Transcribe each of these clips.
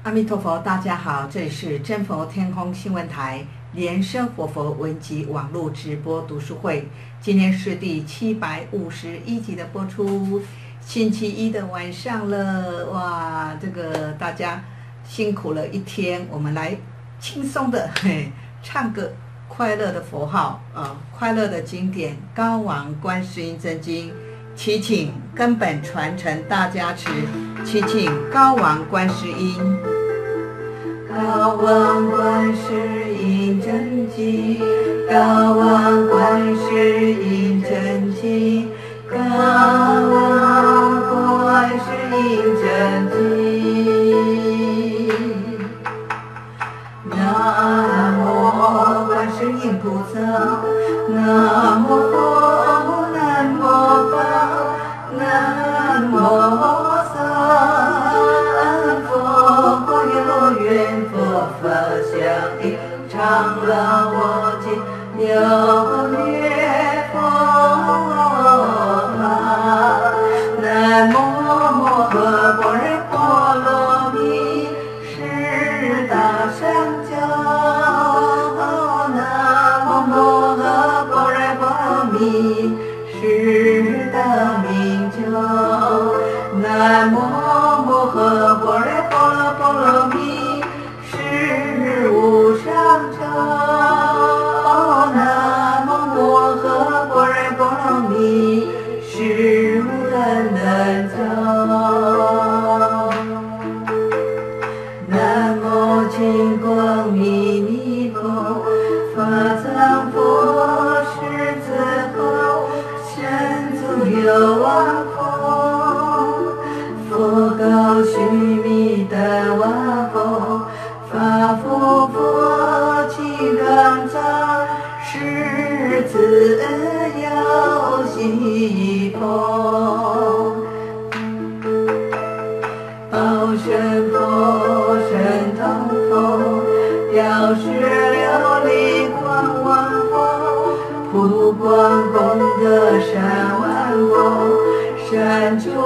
阿弥陀佛，大家好，这里是真佛天空新闻台莲生活佛文集网络直播读书会，今天是第751集的播出，星期一的晚上了，哇，这个大家辛苦了一天，我们来轻松的唱个快乐的佛号快乐的经典《高王观世音真经》，祈请根本传承大加持，祈请高王观世音。高王观世音真经，高王观世音真经，高王观世音真经。南无观世音菩萨，南无佛，南无法，南无三佛有缘佛法相应，常乐我今有念佛法。南无摩诃般若波罗蜜十大善教，南无摩诃般若波罗蜜十大明教，南无摩诃般若波罗蜜十无上教，南无摩诃般若波罗蜜十无等等教，南无金光弥尼佛，法藏佛，狮子吼，身足有王佛，佛告须弥达瓦佛，法佛佛金刚藏，狮子有西佛，报身佛，神通佛，药师琉璃光王佛，普光功德善万佛，善住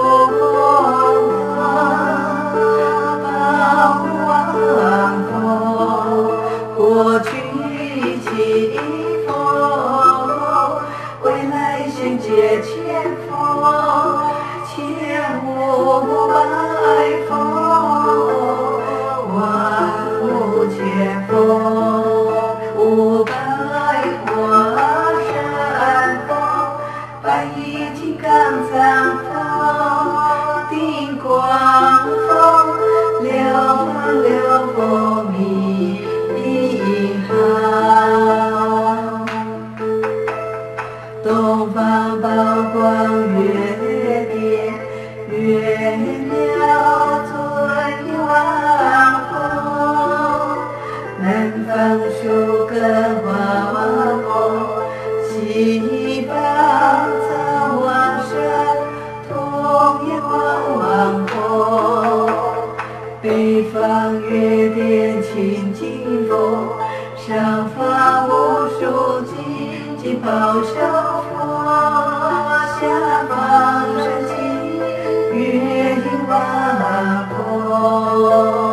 宝王佛，过去起佛，未来现界千佛，千无百佛，万无千佛，无百华山佛，百亿金刚藏佛，定光佛，六方六佛密一行，东方宝光月殿，月了尊王佛，南方树根花王佛，西方藏王山通眼王佛，北方月殿清净佛，上方无数金宝手佛，下方是金月影王佛，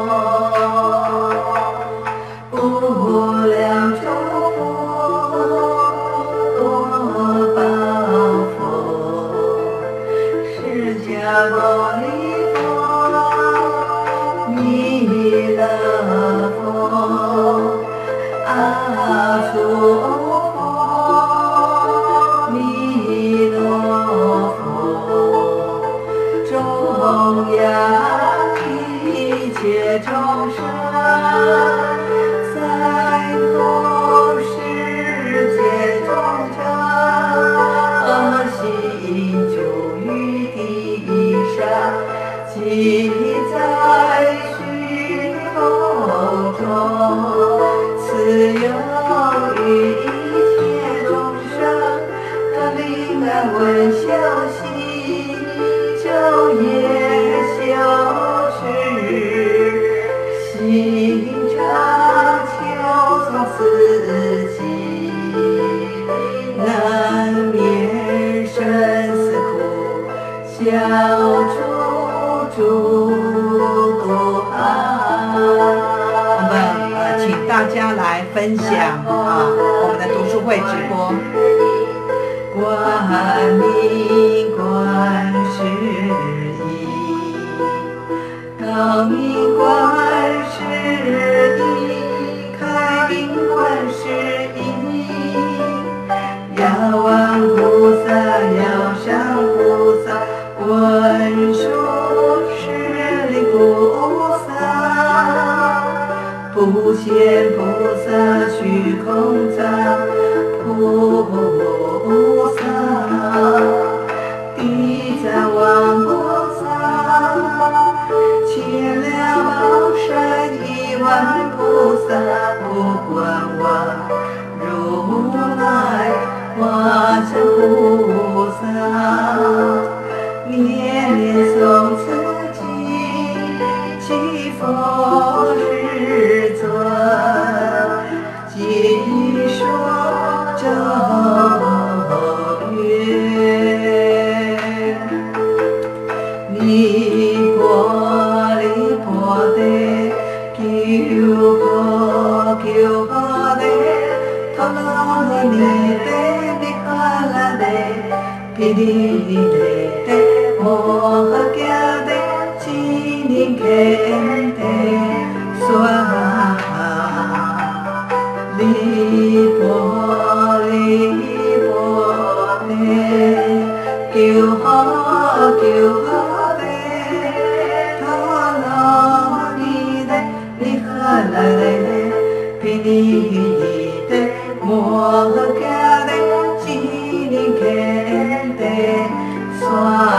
无量寿佛，宝佛，释迦牟尼佛，弥勒佛，阿弥陀佛，弥勒佛，中央一切众生，三福世界众生，悉住于地上，即在虚空中，此有于一切众生，得灵安稳修习，昼夜修持，心常求从四季，难免生死苦，消除诸多分享我们的读书会直播。观明观世音，道明观世音，开明观世音，遥望菩萨，遥上菩萨，文殊师利菩萨，普贤菩萨，虚空藏菩萨，地藏王菩萨，千了宝山1万菩萨，不管我如来化身菩萨，年年诵此经，祈佛世尊，经说咒曰：尼婆利婆帝，救婆救婆帝，陀罗尼帝，尼哈拉帝，毗梨帝，摩诃迦帝，悉尼堪帝，娑哈。利婆帝，救婆救婆帝，陀罗尼帝，尼哈拉帝，毗梨帝，摩诃迦帝，悉尼堪帝，娑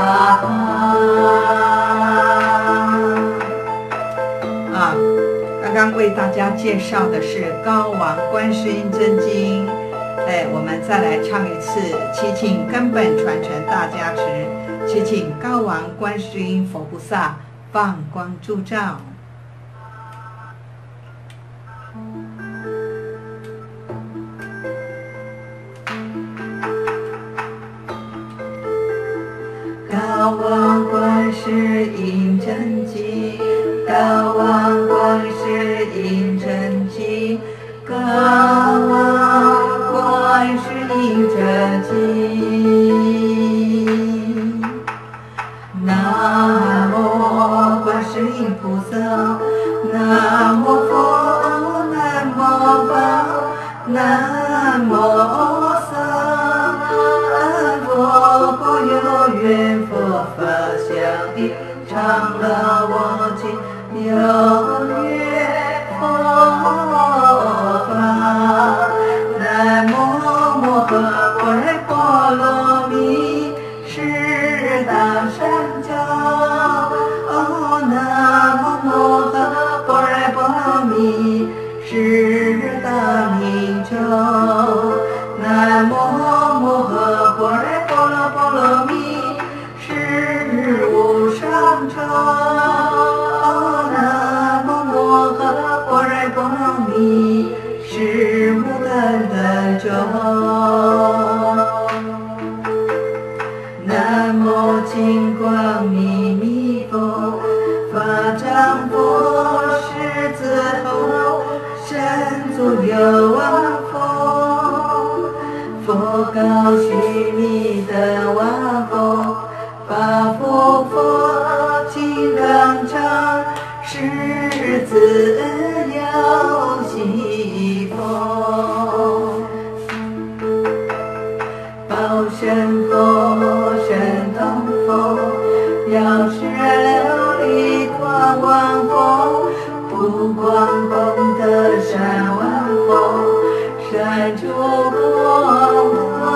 哈。刚刚为大家介绍的是《高王观世音真经》，我们再来唱一次《祈请根本传承大加持》，祈请高王观世音佛菩萨放光助照。高王观世音真经，高王观世音真经，高王观世音真经。南无观世音菩萨，南无佛，南无法，南无僧。佛果有缘，佛法相应，常乐我净，有缘佛法。南无摩诃般若波罗蜜，是大善教。南无摩诃般若波罗蜜，是大明咒。南无摩诃般若波罗蜜，是无上咒。南无摩诃般若波罗蜜，是无等等咒。南无金光明密佛，法藏佛，狮子吼，神足有王佛，佛告须弥的王佛，法佛佛，金刚常，狮子有西佛，报身佛，神通佛，药师琉璃光王佛，不光功德善王佛，善主功德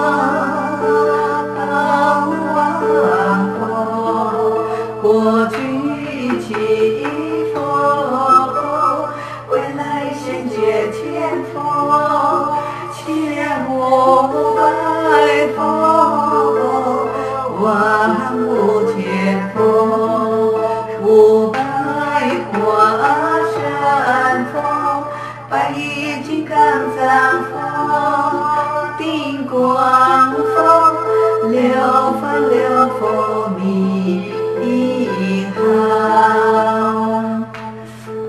报王佛，过去起佛，未来现觉前佛，前无百佛，万无前佛，无百华山佛，白衣金刚藏佛，定光佛，六方六佛名号。因为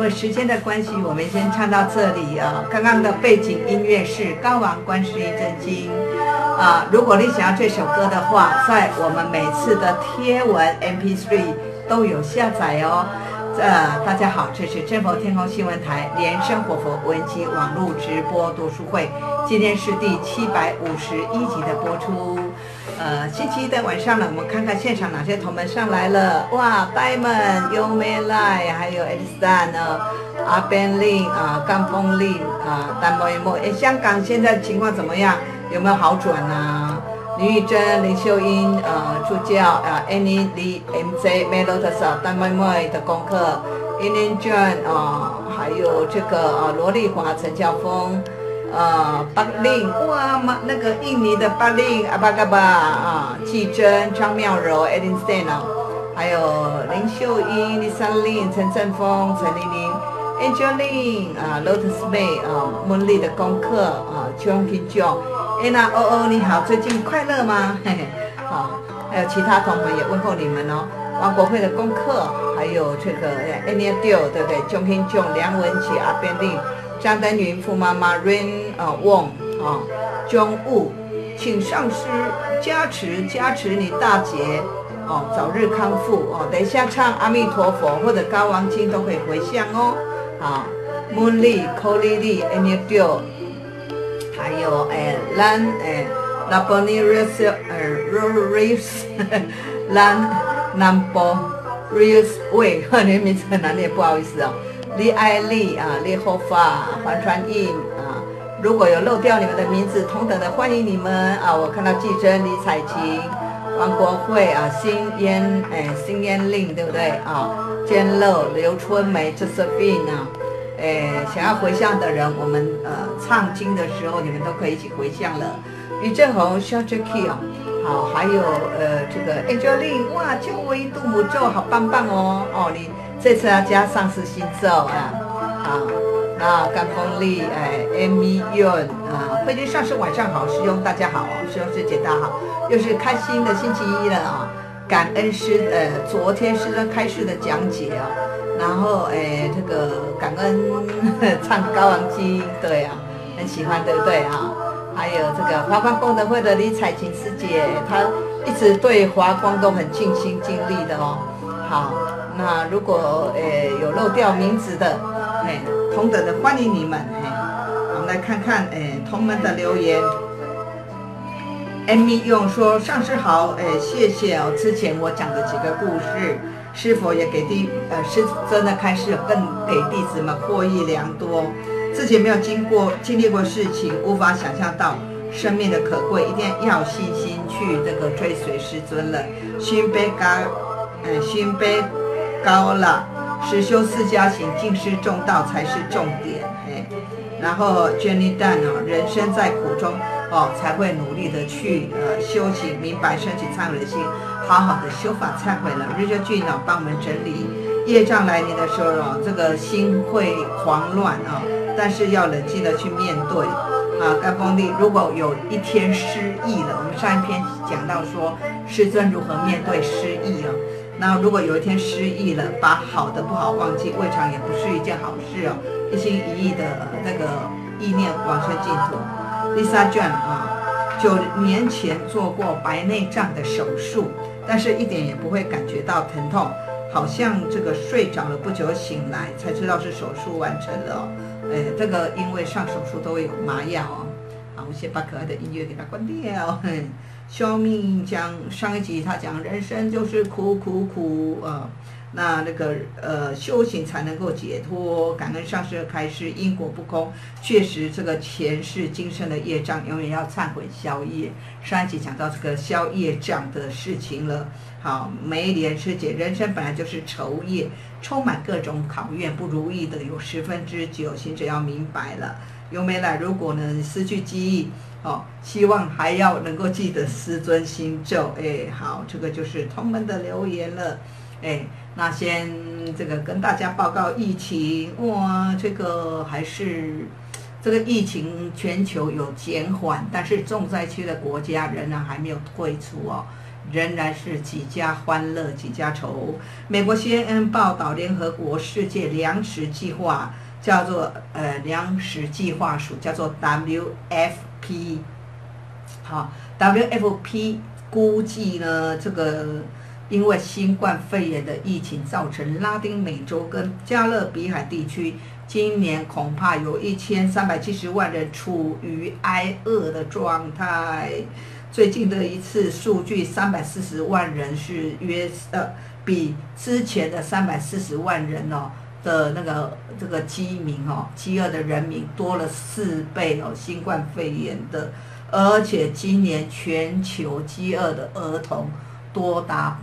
为时间的关系，我们先唱到这里啊。刚刚的背景音乐是《高王观世音真经》啊。如果你想要这首歌的话，在我们每次的贴文 MP3 都有下载哦。大家好，这是真佛天空新闻台莲生活佛文集网络直播读书会，今天是第751集的播出。星期一的晚上呢，我们看看现场哪些同门上来了。哇 ，Diamond、优美赖，还有 Edistan 呢，阿 Ben Lin 啊，甘风令啊，丹莫一莫。香港现在情况怎么样？有没有好转啊？林玉珍、林秀英助教Annie Lee MJ Melody 丹妹妹的功课 ，Ellen John 还有这个罗丽华、陈晓峰。巴令哇那个印尼的巴令阿巴嘎巴季珍、张妙柔、Edin Stan 还有林秀英、李三令、陈振峰、陈玲玲、Angeline Lotus May 梦丽的功课John Kim Jong、Anna OO 你好，最近快乐吗？嘿嘿，好，还有其他同门也问候你们哦。王国会的功课，还有这个 Annie Dio 对不对 ？John Kim Jong、梁文琪、阿边令。张丹云傅妈妈 Rain Wong 中务，请上师加持你大姐早日康复等一下唱阿弥陀佛或者高王经都可以回向哦。好 ，Moon Lee、Colly Lee、Annie Dio， 还有Laboni Lan Nampo Rius 喂，你的名字很难念，不好意思哦。李爱丽李厚发、黄传印如果有漏掉你们的名字，同等的欢迎你们我看到季珍、李彩琴、王国慧新烟令对不对坚乐、刘春梅、Josephine 想要回向的人，我们唱经的时候你们都可以一起回向了。于正宏、肖 Jackie 好，还有这个 Angeline 哇，救我一度母咒，好棒棒哦你。这次要加上是新咒好，那甘风丽Amy Yun 慧君上师晚上好，师兄大家好师兄师姐大家好，又是开心的星期一了感恩师昨天师生开示的讲解然后这个感恩唱高王经，对很喜欢对不对还有这个华光功德会的李彩琴师姐，她一直对华光都很尽心尽力的好。那如果有漏掉名字的，同等的欢迎你们。我们来看看同门的留言。Amy 用说上师好，谢谢之前我讲的几个故事，是否也给师尊的开示更给弟子们获益良多？自己没有经历过事情，无法想象到生命的可贵，一定要有信心去这个追随师尊了。心悲高了，实修四加行，尽师重道才是重点。然后 Jenny Dan 人生在苦中才会努力的去修行，明白升起忏悔的心，好好的修法忏悔了。日就俊帮我们整理业障来临的时候这个心会慌乱但是要冷静的去面对甘风力，如果有一天失忆了，我们上一篇讲到说师尊如何面对失忆那如果有一天失忆了，把好的不好忘记，未尝也不是一件好事一心一意的那个意念往生净土。Lisa John 9年前做过白内障的手术，但是一点也不会感觉到疼痛，好像这个睡着了不久醒来才知道是手术完成了这个因为上手术都会有麻药好，我先把可爱的音乐给它关掉。修命讲上一集他讲人生就是苦那个修行才能够解脱，感恩上师的开示，因果不空，确实这个前世今生的业障永远要忏悔消业。上一集讲到这个消业障的事情了。好，梅莲师姐，人生本来就是愁业，充满各种考验，不如意的有9%，行者要明白了。尤美来，如果呢失去记忆希望还要能够记得师尊心咒。好，这个就是同门的留言了。那先这个跟大家报告疫情，哇，这个还是这个疫情全球有减缓，但是重灾区的国家仍然还没有退出仍然是几家欢乐几家愁。美国 CNN 报道，联合国世界粮食计划叫做粮食计划署，叫做 WFP。好 ，WFP 估计呢，这个因为新冠肺炎的疫情造成拉丁美洲跟加勒比海地区今年恐怕有1370万人处于挨饿的状态。最近的一次数据340万人是比之前的340万人的那个这个饥饿的人民多了4倍新冠肺炎的，而且今年全球饥饿的儿童多达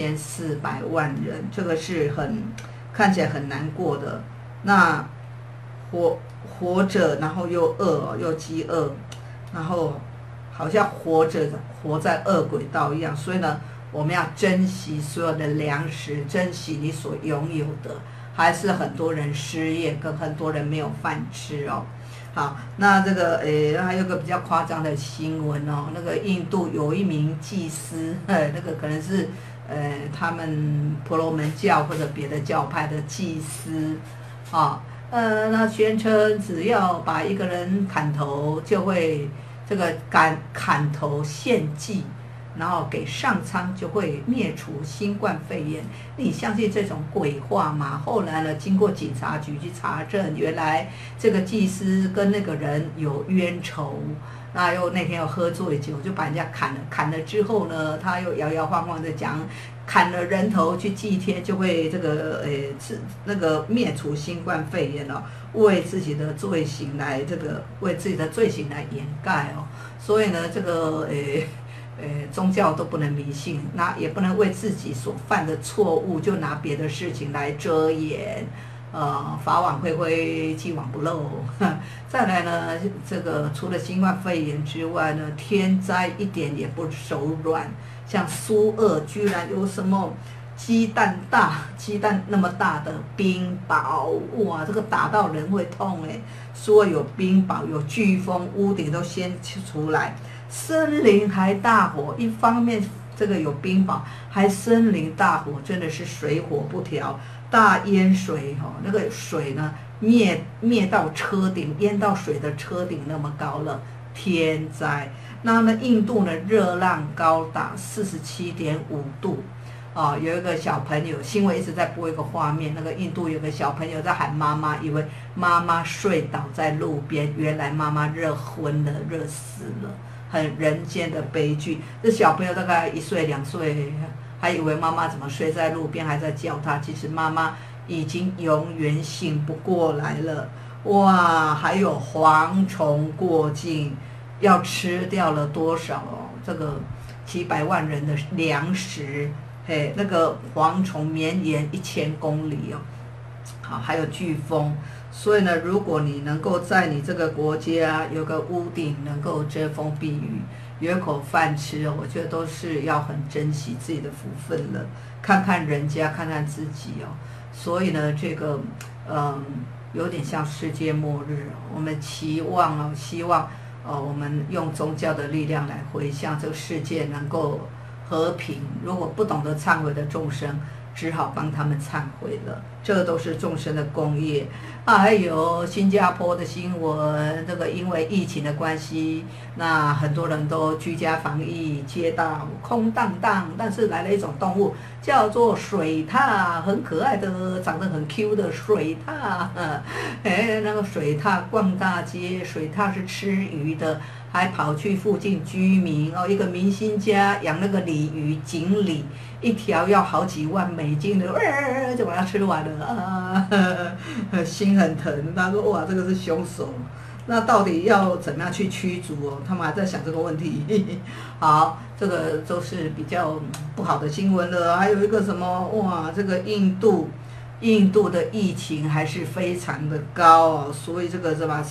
8400万人，这个是看起来很难过的。那活着，然后又饿又饥饿，然后好像活在恶轨道一样。所以呢，我们要珍惜所有的粮食，珍惜你所拥有的。还是很多人失业，跟很多人没有饭吃哦。好，那这个还有个比较夸张的新闻哦，那个印度有一名祭司，那个可能是他们婆罗门教或者别的教派的祭司啊，那宣称只要把一个人砍头，就会这个砍头献祭，然后给上苍，就会灭除新冠肺炎。你相信这种鬼话吗？后来呢，经过警察局去查证，原来这个祭司跟那个人有冤仇，那那天又喝醉酒，就把人家砍了之后呢，他又摇摇晃晃的讲，砍了人头去祭天，就会这个那个灭除新冠肺炎哦，为自己的罪行来掩盖哦。所以呢，这个宗教都不能迷信，那也不能为自己所犯的错误就拿别的事情来遮掩。法网恢恢，既往不漏。再来呢，这个除了新冠肺炎之外呢，天灾一点也不手软。像苏俄居然有什么鸡蛋那么大的冰雹，哇，这个打到人会痛哎。苏俄有冰雹，有飓风，屋顶都先出来。森林还大火，一方面这个有冰雹，还森林大火，真的是水火不调，大淹水那个水呢灭到车顶，淹到水的车顶那么高了，天灾。那么印度呢，热浪高达47.5度。有一个小朋友，新闻一直在播一个画面，那个印度有个小朋友在喊妈妈，以为妈妈睡倒在路边，原来妈妈热昏了，热死了。很人间的悲剧。这小朋友大概1岁2岁，还以为妈妈怎么睡在路边，还在叫他。其实妈妈已经永远醒不过来了。哇，还有蝗虫过境，要吃掉了多少这个几百万人的粮食。那个蝗虫绵延1000公里好，还有飓风。所以呢，如果你能够在你这个国家有个屋顶能够遮风避雨，有一口饭吃，我觉得都是要很珍惜自己的福分了。看看人家，看看自己所以呢，这个有点像世界末日我们希望我们用宗教的力量来回向这个世界能够和平。如果不懂得忏悔的众生，只好帮他们忏悔了，这都是众生的功业。还有新加坡的新闻，这个因为疫情的关系，那很多人都居家防疫，街道空荡荡，但是来了一种动物，叫做水獭，很可爱的，长得很 Q 的水獭。那个水獭逛大街，水睐是吃鱼的，还跑去附近居民一个明星家养那个鲤鱼，锦鲤一条要好几万美金的，就把它吃完了心很疼。他说哇，这个是凶手，那到底要怎么样去驱逐他们还在想这个问题。好，这个都是比较不好的新闻了。还有一个什么哇，这个印度的疫情还是非常的高所以这个是吧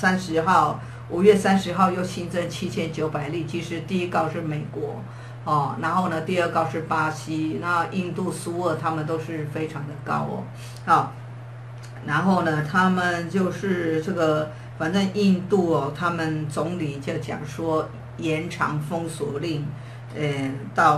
？5月30号又新增7900例，其实第一高是美国然后呢，第二高是巴西，那印度、苏俄他们都是非常的高好，然后呢，他们就是这个，反正印度他们总理就讲说延长封锁令，到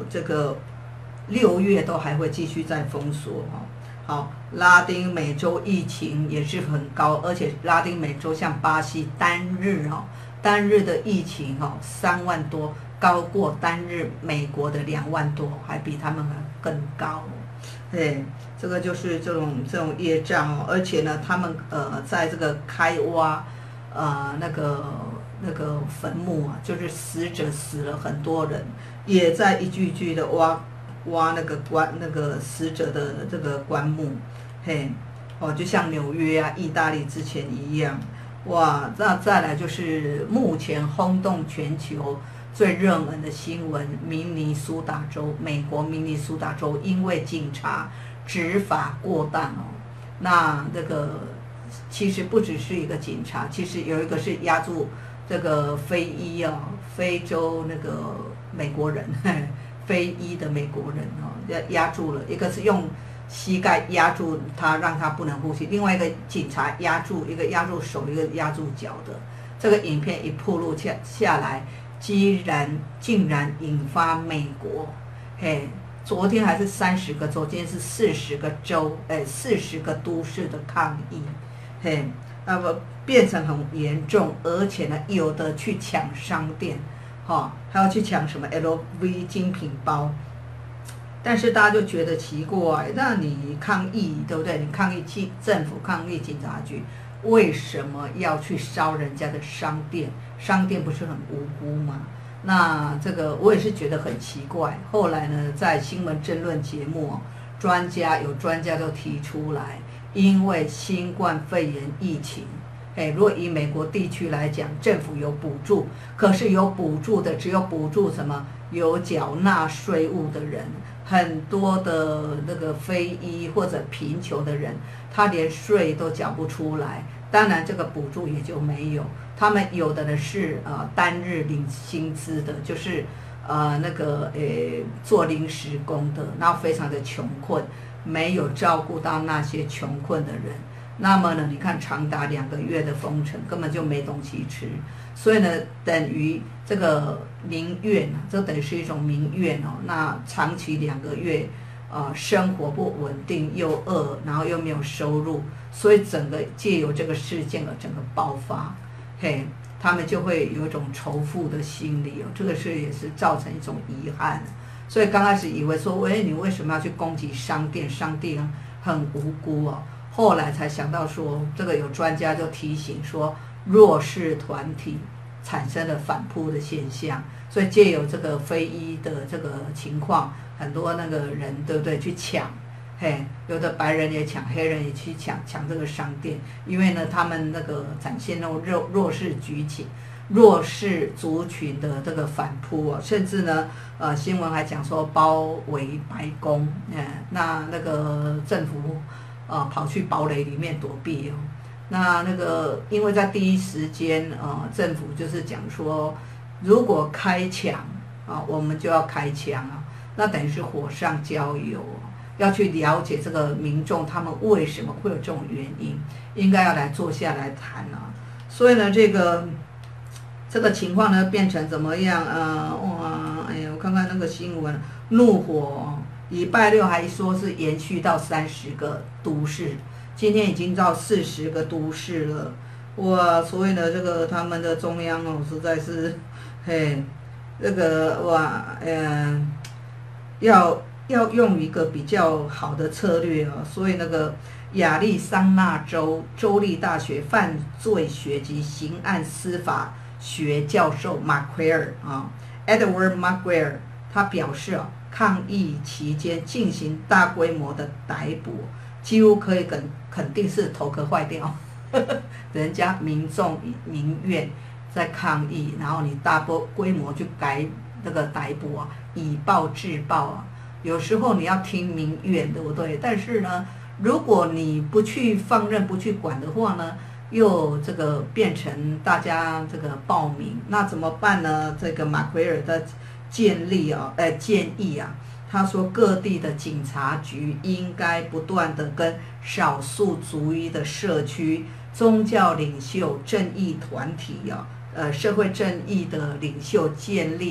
这个6月都还会继续再封锁哈。好，拉丁美洲疫情也是很高，而且拉丁美洲像巴西单日的疫情3万多，高过单日美国的2万多，还比他们更高。对，这个就是这种业障而且呢，他们在这个开挖那个坟墓啊，就是死者死了很多人，也在一具具的挖那个死者的这个棺木，嘿，就像纽约啊、意大利之前一样，哇，那再来就是目前轰动全球最热门的新闻，美国明尼苏达州因为警察执法过当那这个其实不只是一个警察，其实有一个是压住这个非洲那个美国人。非裔的美国人压住了，一个是用膝盖压住他，让他不能呼吸；另外一个警察一个压住手，一个压住脚的。这个影片一暴露下来，竟然引发美国，昨天还是30个州，今天是40个州，40个都市的抗议，那么变成很严重，而且呢，有的去抢商店。还要去抢什么 LV 精品包，但是大家就觉得奇怪，那你抗议对不对？你抗议政府，抗议警察局，为什么要去烧人家的商店？商店不是很无辜吗？那这个我也是觉得很奇怪。后来呢，在新闻争论节目，有专家都提出来，因为新冠肺炎疫情。如果以美国地区来讲，政府有补助，可是有补助的只有补助什么？有缴纳税务的人，很多的那个非裔或者贫穷的人，他连税都缴不出来，当然这个补助也就没有。他们有的呢是单日领薪资的，就是做临时工的，然后非常的穷困，没有照顾到那些穷困的人。那么呢，你看长达2个月的封城，根本就没东西吃，所以呢，等于这个民怨这等于是一种民怨那长期2个月，生活不稳定，又饿，然后又没有收入，所以整个借由这个事件而整个爆发，他们就会有一种仇富的心理这个也是造成一种遗憾。所以刚开始以为说，你为什么要去攻击商店？商店很无辜后来才想到说，这个有专家就提醒说，弱势团体产生了反扑的现象，所以借由这个非裔的这个情况，很多那个人对不对去抢，有的白人也抢，黑人也去抢这个商店，因为呢他们那个展现那种弱势弱势族群的这个反扑甚至呢新闻还讲说包围白宫，那个政府跑去堡垒里面躲避那个因为在第一时间政府就是讲说，如果开枪我们就要开枪那等于是火上浇油要去了解这个民众他们为什么会有这种原因，应该要来坐下来谈所以呢，这个情况呢变成怎么样我看看那个新闻，怒火礼拜6还说是延续到30个都市，今天已经到40个都市了，哇！所以呢，这个他们的中央实在是，这个要用一个比较好的策略所以那个亚利桑那州州立大学犯罪学及刑案司法学教授马奎尔Edward McGuire 他表示抗议期间进行大规模的逮捕，几乎可以肯定是头壳坏掉人家民众民怨在抗议，然后你大规模去那个逮捕以暴制暴有时候你要听民怨对不对？但是呢，如果你不去放任不去管的话呢，又这个变成大家这个暴民，那怎么办呢？这个马奎尔的建议他说各地的警察局应该不断的跟少数族裔的社区、宗教领袖、正义团体社会正义的领袖建立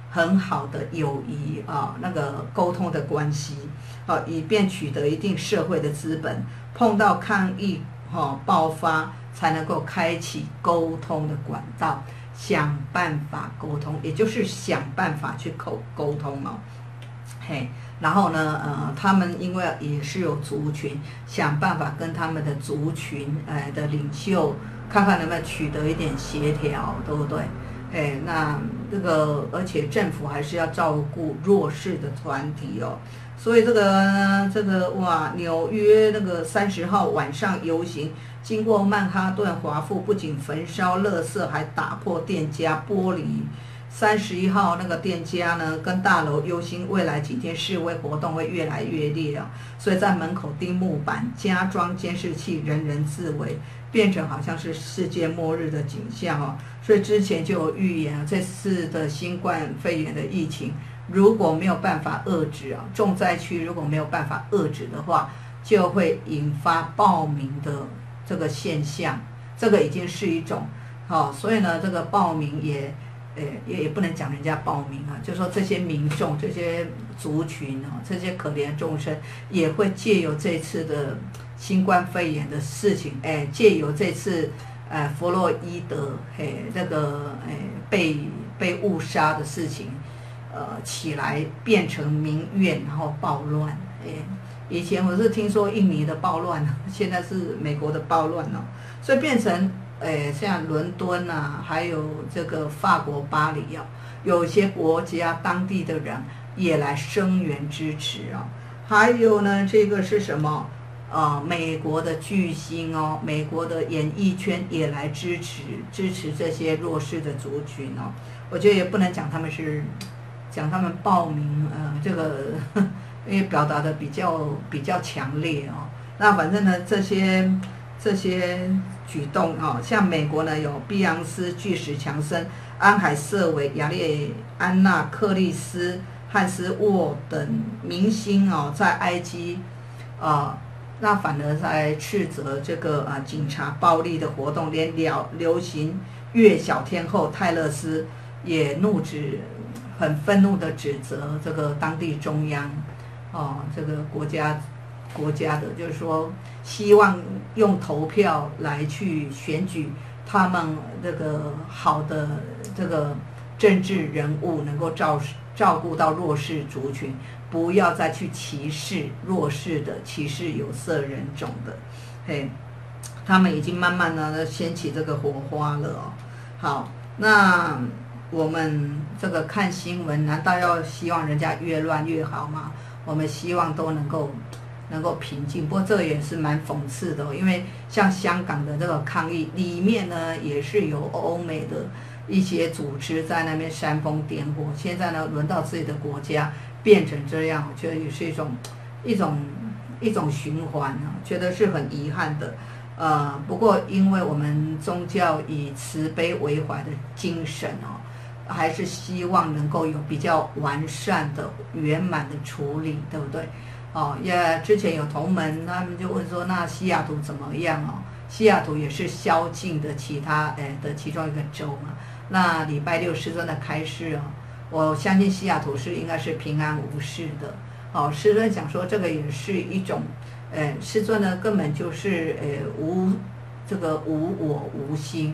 很好的友谊啊，那个沟通的关系，以便取得一定社会的资本。碰到抗议爆发，才能够开启沟通的管道，想办法沟通，也就是想办法去沟通哦。嘿，然后呢，他们因为也是有族群，想办法跟他们的族群的领袖，看看能不能取得一点协调，对不对？那这个而且政府还是要照顾弱势的团体哦，所以这个哇，纽约那个30号晚上游行，经过曼哈顿华府，不仅焚烧垃圾，还打破店家玻璃。31号那个店家呢，跟大楼忧心未来几天示威活动会越来越烈啊，所以在门口钉木板，加装监视器，人人自危，变成好像是世界末日的景象哦。所以之前就有预言，这次的新冠肺炎的疫情如果没有办法遏制啊，重灾区如果没有办法遏制的话，就会引发暴民的这个现象，这个已经是一种所以呢，这个暴民也不能讲人家暴民啊，就说这些民众、这些族群这些可怜众生也会借由这次的新冠肺炎的事情，借由这次弗洛伊德这个被误杀的事情，起来变成民怨，然后暴乱。以前我是听说印尼的暴乱，现在是美国的暴乱哦，所以变成像伦敦啊，还有这个法国巴黎啊，有些国家当地的人也来声援支持啊。还有呢，这个是什么？美国的巨星哦，美国的演艺圈也来支持这些弱势的族群哦。我觉得也不能讲他们暴民，这个因为表达的比较强烈哦。那反正呢，这些举动像美国呢有碧昂斯、巨石强森、安海瑟薇、亚列安娜、克里斯、汉斯沃等明星在埃及那反而在斥责这个警察暴力的活动，连流行乐小天后泰勒斯也很愤怒的指责这个当地中央这个国家的，就是说希望用投票来去选举他们这个好的这个政治人物，能够照顾到弱势族群，不要再去歧视弱势的、歧视有色人种的。他们已经慢慢的掀起这个火花了哦。好，那我们这个看新闻，难道要希望人家越乱越好吗？我们希望都能够平静。不过这也是蛮讽刺的因为像香港的这个抗议里面呢，也是有欧美的一些组织在那边煽风点火。现在呢，轮到自己的国家变成这样，我觉得也是一种循环觉得是很遗憾的。不过因为我们宗教以慈悲为怀的精神还是希望能够有比较完善的、圆满的处理，对不对？之前有同门，他们就问说，那西雅图怎么样西雅图也是宵禁的其中一个州嘛。那礼拜六师尊的开示我相信西雅图应该是平安无事的。师尊讲说，这个也是一种，师尊呢根本就是无我无心，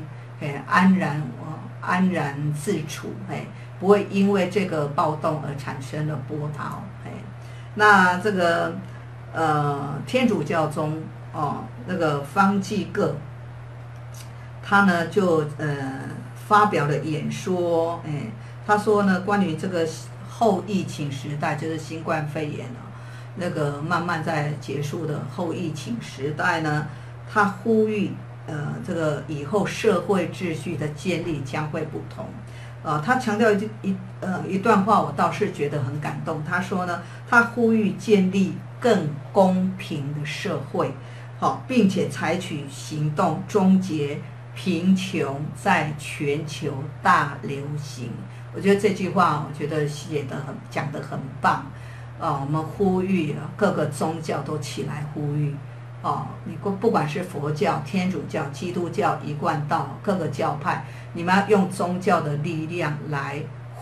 安然自处，不会因为这个暴动而产生了波涛。那这个天主教中那个方济各，他呢就发表了演说，他说呢，关于这个后疫情时代，就是新冠肺炎那个慢慢在结束的后疫情时代呢，他呼吁这个以后社会秩序的建立将会不同。他强调一段话，我倒是觉得很感动。他说呢，他呼吁建立更公平的社会，并且采取行动终结贫穷在全球大流行。我觉得这句话，我觉得讲得很棒。我们呼吁各个宗教都起来呼吁。你不管是佛教、天主教、基督教、一贯道各个教派，你们要用宗教的力量来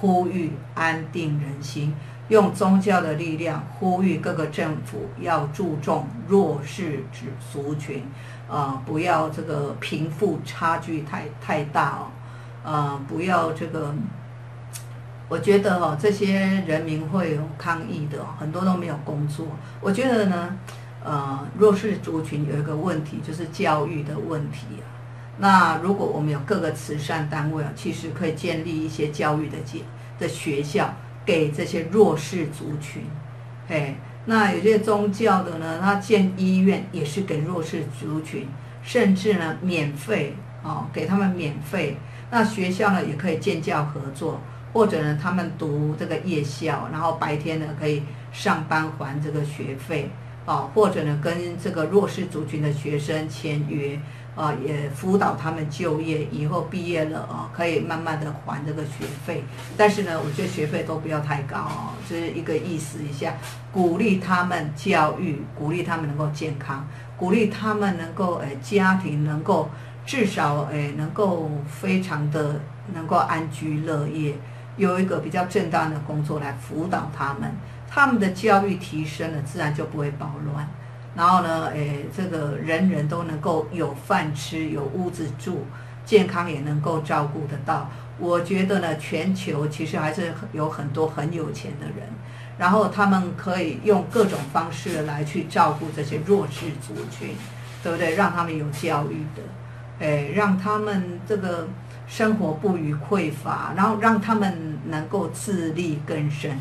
呼吁安定人心，用宗教的力量呼吁各个政府要注重弱势族群，不要这个贫富差距太大不要这个。我觉得这些人民会有抗议的很多都没有工作。我觉得呢，弱势族群有一个问题就是教育的问题那如果我们有各个慈善单位其实可以建立一些教育的学校给这些弱势族群。那有些宗教的呢，他建医院也是给弱势族群，甚至呢免费给他们免费。那学校呢也可以建教合作。或者呢，他们读这个夜校，然后白天呢可以上班还这个学费或者呢跟这个弱势族群的学生签约也辅导他们就业，以后毕业了可以慢慢的还这个学费。但是呢，我觉得学费都不要太高就是一个意思一下，鼓励他们教育，鼓励他们能够健康，鼓励他们能够家庭能够至少能够非常的能够安居乐业。有一个比较正当的工作来辅导他们，他们的教育提升了，自然就不会暴乱。然后呢，这个人人都能够有饭吃，有屋子住，健康也能够照顾得到。我觉得呢，全球其实还是有很多很有钱的人，然后他们可以用各种方式来去照顾这些弱势族群，对不对？让他们有教育的，让他们这个生活不虞匮乏，然后让他们能够自力更生，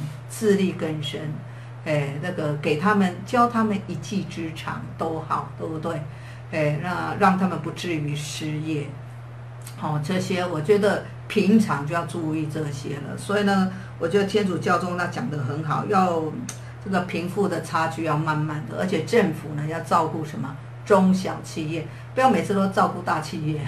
那个给他们教他们一技之长都好，对不对？那让他们不至于失业。这些我觉得平常就要注意这些了。所以呢，我觉得天主教中他讲得很好，要这个贫富的差距要慢慢的，而且政府呢要照顾什么中小企业，不要每次都照顾大企业。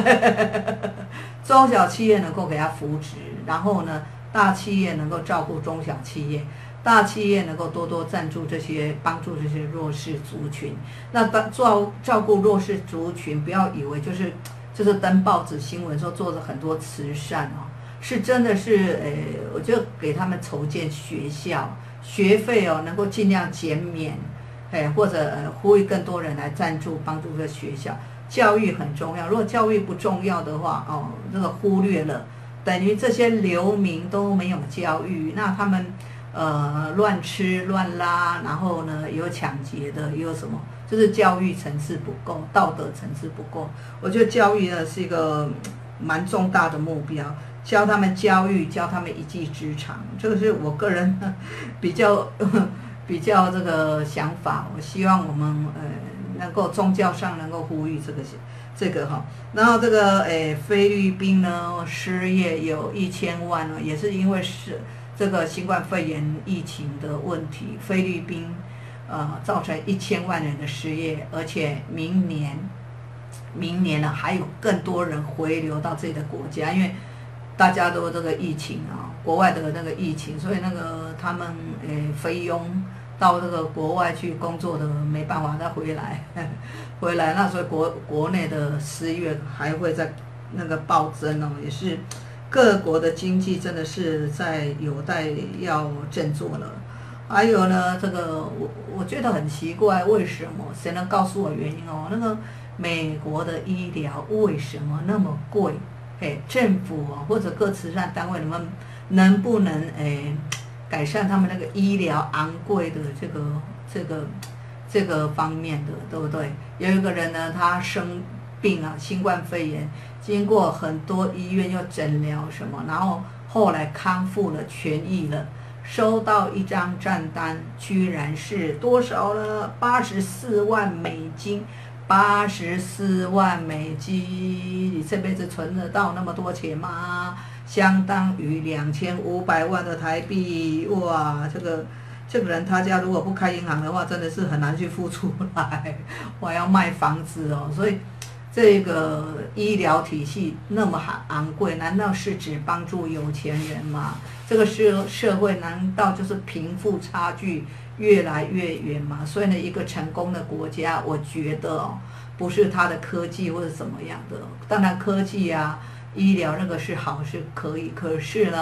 中小企业能够给他扶持，然后呢，大企业能够照顾中小企业，大企业能够多多赞助这些，帮助这些弱势族群。那照顾弱势族群，不要以为就是登报纸新闻说做了很多慈善是真的是我就给他们筹建学校，学费能够尽量减免，或者呼吁更多人来赞助帮助这个学校。教育很重要，如果教育不重要的话这个忽略了，等于这些流民都没有教育，那他们乱吃乱拉，然后呢有抢劫的，也有什么，就是教育层次不够，道德层次不够。我觉得教育呢是一个蛮重大的目标，教他们教育，教他们一技之长，这个是我个人比较这个想法。我希望我们能够宗教上能够呼吁这个然后这个菲律宾呢失业有1000万也是因为是这个新冠肺炎疫情的问题，菲律宾造成1000万人的失业，而且明年呢还有更多人回流到自己的国家，因为大家都这个疫情国外的那个疫情，所以那个他们菲佣到这个国外去工作的没办法再回来，那所以国内的失业还会再那个暴增也是各国的经济真的是在有待要振作了。还有呢，这个我觉得很奇怪，为什么？谁能告诉我原因那个美国的医疗为什么那么贵？政府或者各慈善单位能不能改善他们那个医疗昂贵的这个方面的，对不对？有一个人呢，他生病新冠肺炎，经过很多医院又诊疗什么，然后后来康复了，痊愈了，收到一张账单，居然是多少呢？84万美金，84万美金，你这辈子存得到那么多钱吗？相当于2500万的台币，哇！这个人他家如果不开银行的话，真的是很难去付出来。我要卖房子所以这个医疗体系那么昂贵，难道是只帮助有钱人吗？这个社会难道就是贫富差距越来越远吗？所以呢，一个成功的国家，我觉得不是它的科技或者怎么样的，当然科技医疗那个是好是可以，可是呢，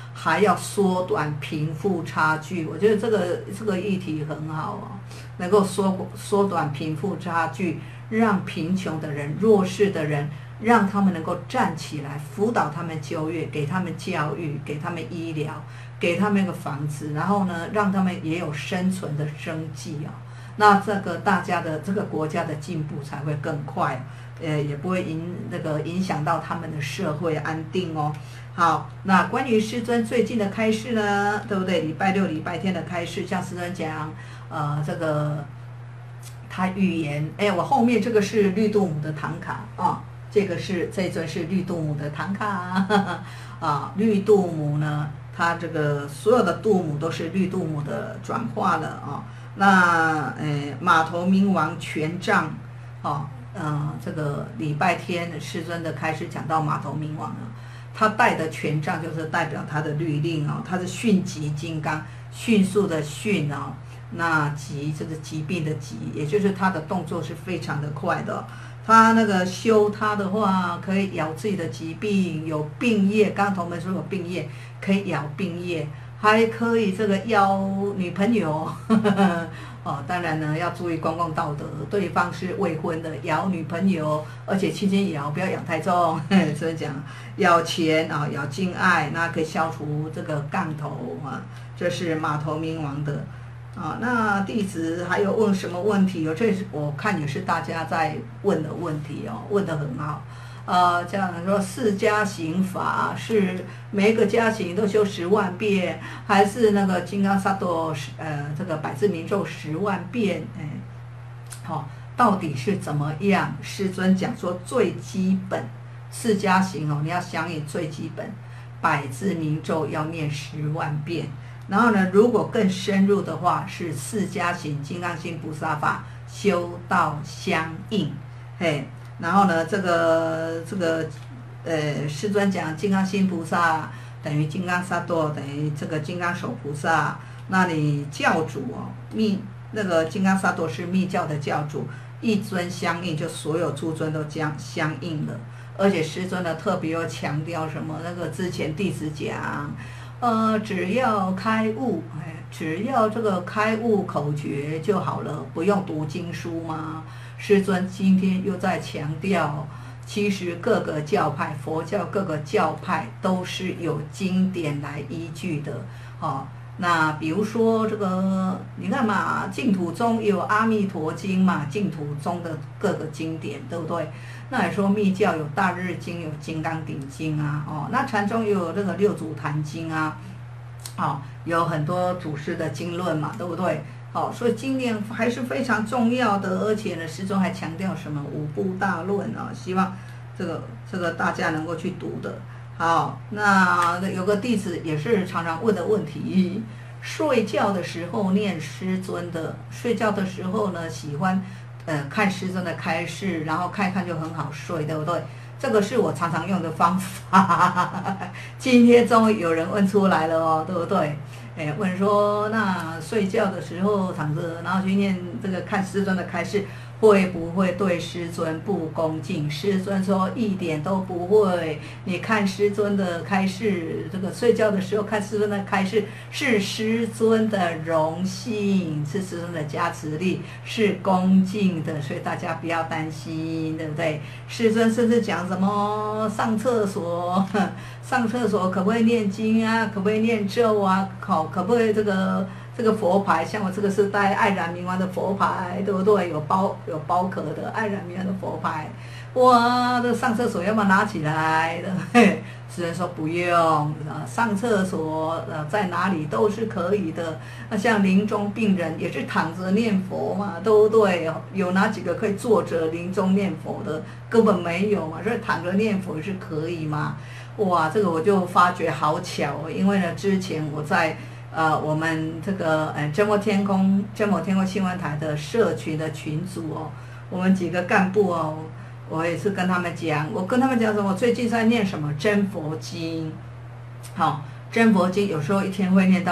还要缩短贫富差距。我觉得这个议题很好哦，能够缩短贫富差距，让贫穷的人、弱势的人，让他们能够站起来，辅导他们就业，给他们教育，给他们医疗，给他们一个房子，然后呢，让他们也有生存的生计哦。那这个大家的这个国家的进步才会更快，也不会影响到他们的社会安定哦。好，那关于师尊最近的开示呢，对不对？礼拜六、礼拜天的开示，像师尊讲，这个他预言，我后面这个是绿度母的唐卡啊，这尊是绿度母的唐卡啊，绿度母呢，它这个所有的度母都是绿度母的转化了啊。那马头明王权杖，这个礼拜天的师尊的开始讲到马头明王啊，他带的权杖就是代表他的律令哦，他是迅疾金刚，迅速的迅哦，那疾就是疾病的疾，也就是他的动作是非常的快的。他那个修他的话，可以咬自己的疾病，有病业，刚刚同门说有病业，可以咬病业。还可以这个要女朋友哦，当然呢要注意公共道德，对方是未婚的，咬女朋友，而且轻轻咬，不要咬太重。所以讲咬钱啊，咬敬爱，那可以消除这个杠头啊。这是马头明王的啊。那弟子还有问什么问题哦？这是我看也是大家在问的问题哦，问得很好。这样说4加行法是每一个加行都修10万遍，还是那个金刚萨埵这个百字明咒10万遍？到底是怎么样？师尊讲说最基本4加行哦，你要相应最基本百字明咒要念10万遍，然后呢，如果更深入的话是4加行金刚心菩萨法修道相应，然后呢，这个师尊讲金刚心菩萨等于金刚萨埵等于这个金刚手菩萨，那你教主哦，那个金刚萨埵是密教的教主，一尊相应，就所有诸尊都相应了。而且师尊呢特别又强调什么？那个之前弟子讲，只要开悟，只要这个开悟口诀就好了，不用读经书吗？师尊今天又在强调，其实各个教派，佛教各个教派都是有经典来依据的。那比如说这个，你看嘛，净土宗有阿弥陀经嘛，净土宗的各个经典，对不对？那你说密教有大日经，有金刚顶经啊，那禅宗有这个六祖坛经啊，有很多祖师的经论嘛，对不对？所以经典还是非常重要的，而且呢，师尊还强调什么五部大论啊，希望这个大家能够去读的。好，那有个弟子也是常常问的问题，睡觉的时候念师尊的，睡觉的时候呢喜欢看师尊的开示，然后看一看就很好睡，对不对？这个是我常常用的方法。今天终于有人问出来了哦，对不对？问说那睡觉的时候躺着，然后去念这个看师尊的开示，会不会对师尊不恭敬？师尊说一点都不会。你看师尊的开示，这个睡觉的时候看师尊的开示，是师尊的荣幸，是师尊的加持力，是恭敬的，所以大家不要担心，对不对？师尊甚至讲什么上厕所可不可以念经啊？可不可以念咒啊？可不可以这个佛牌？像我这个是带爱染明王的佛牌，对不对？有包壳的爱染明王的佛牌。哇，这上厕所要不要拿起来的？师尊说不用，上厕所在哪里都是可以的。那像临终病人也是躺着念佛嘛，对不对？有哪几个可以坐着临终念佛的？根本没有嘛，所以躺着念佛是可以嘛。哇，这个我就发觉好巧哦，因为呢，之前我在我们这个真佛天空新闻台的社群的群组哦，我们几个干部哦，我也是跟他们讲，我跟他们讲什么？我最近在念什么真佛经，真佛经有时候一天会念到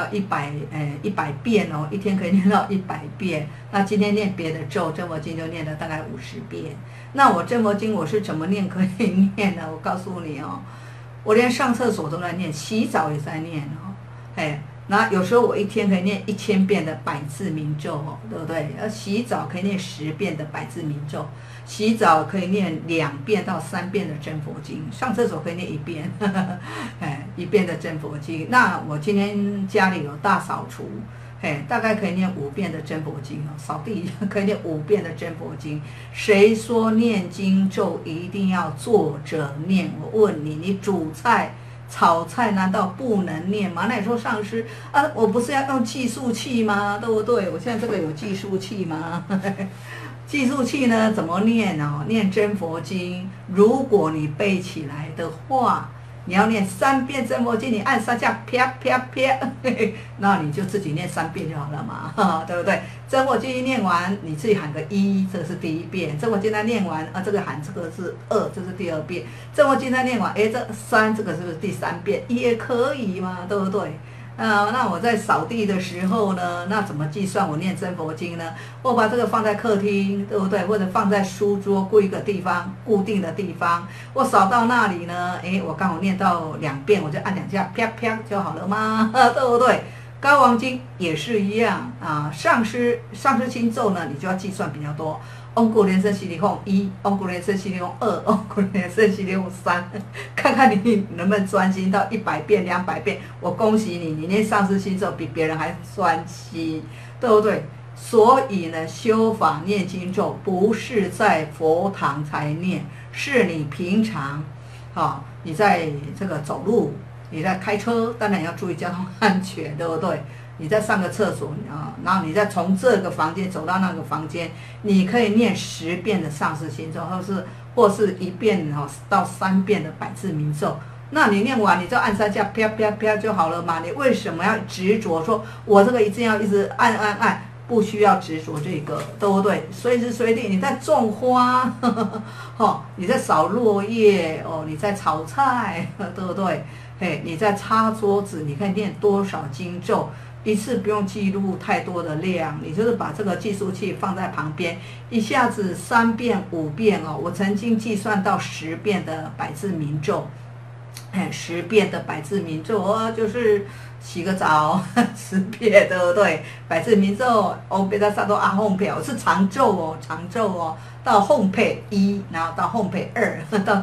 100遍哦，一天可以念到100遍。那今天念别的咒，真佛经就念了大概50遍。那我真佛经我是怎么念可以念呢？我告诉你哦， 我连上厕所都在念，洗澡也在念哦，哎，那有时候我一天可以念1000遍的百字明咒哦，对不对？洗澡可以念10遍的百字明咒，洗澡可以念2遍到3遍的真佛经，上厕所可以念1遍，哎，1遍的真佛经。那我今天家里有大扫除。大概可以念5遍的真佛经哦，扫地可以念5遍的真佛经。谁说念经咒一定要坐着念？我问你，你煮菜、炒菜难道不能念吗？那你说上师啊，我不是要用计数器吗？对不对？我现在这个有计数器吗？计数器呢怎么念哦？念真佛经，如果你背起来的话。你要念3遍真佛经，你按3下，啪啪啪，那你就自己念3遍就好了嘛，对不对？真佛经念完，你自己喊个1，这个是第1遍；真佛经念完啊，这个喊这个是2，这是第2遍；真佛经念完，哎，这3这个是不是第3遍？也可以嘛，对不对？那我在扫地的时候呢，那怎么计算我念真佛经呢？我把这个放在客厅，对不对？或者放在书桌一个地方，固定的地方。我扫到那里呢，我刚好念到2遍，我就按2下，啪啪就好了吗？对不对？高王经也是一样啊，上师经咒呢，你就要计算比较多。嗡古连声悉尼吽1，嗡古连声悉尼吽2，嗡古连声悉尼吽3，看看你能不能专心到100遍、200遍。我恭喜你，你念上师经咒比别人还专心，对不对？所以呢，修法念经咒不是在佛堂才念，是你平常，你在这个走路，你在开车，当然要注意交通安全，对不对？你在上个厕所啊，然后你再从这个房间走到那个房间，你可以念10遍的上师心咒，或是1遍到3遍的百字明咒。那你念完，你就按3下，啪啪啪就好了嘛。你为什么要执着说，我这个一定要一直按？不需要执着这个，对不对？随时随地你在种花，你在扫落叶哦，你在炒菜，对不对？你在擦桌子，你可以念多少经咒？一次不用记录太多的量，你就是把这个计数器放在旁边，一下子3遍、5遍哦。我曾经计算到10遍的百字明咒，10遍的百字明咒哦，就是洗个澡10遍，对不对？百字明咒哦，别在上头阿哄配，是长咒哦，到哄配1，然后到哄配2，到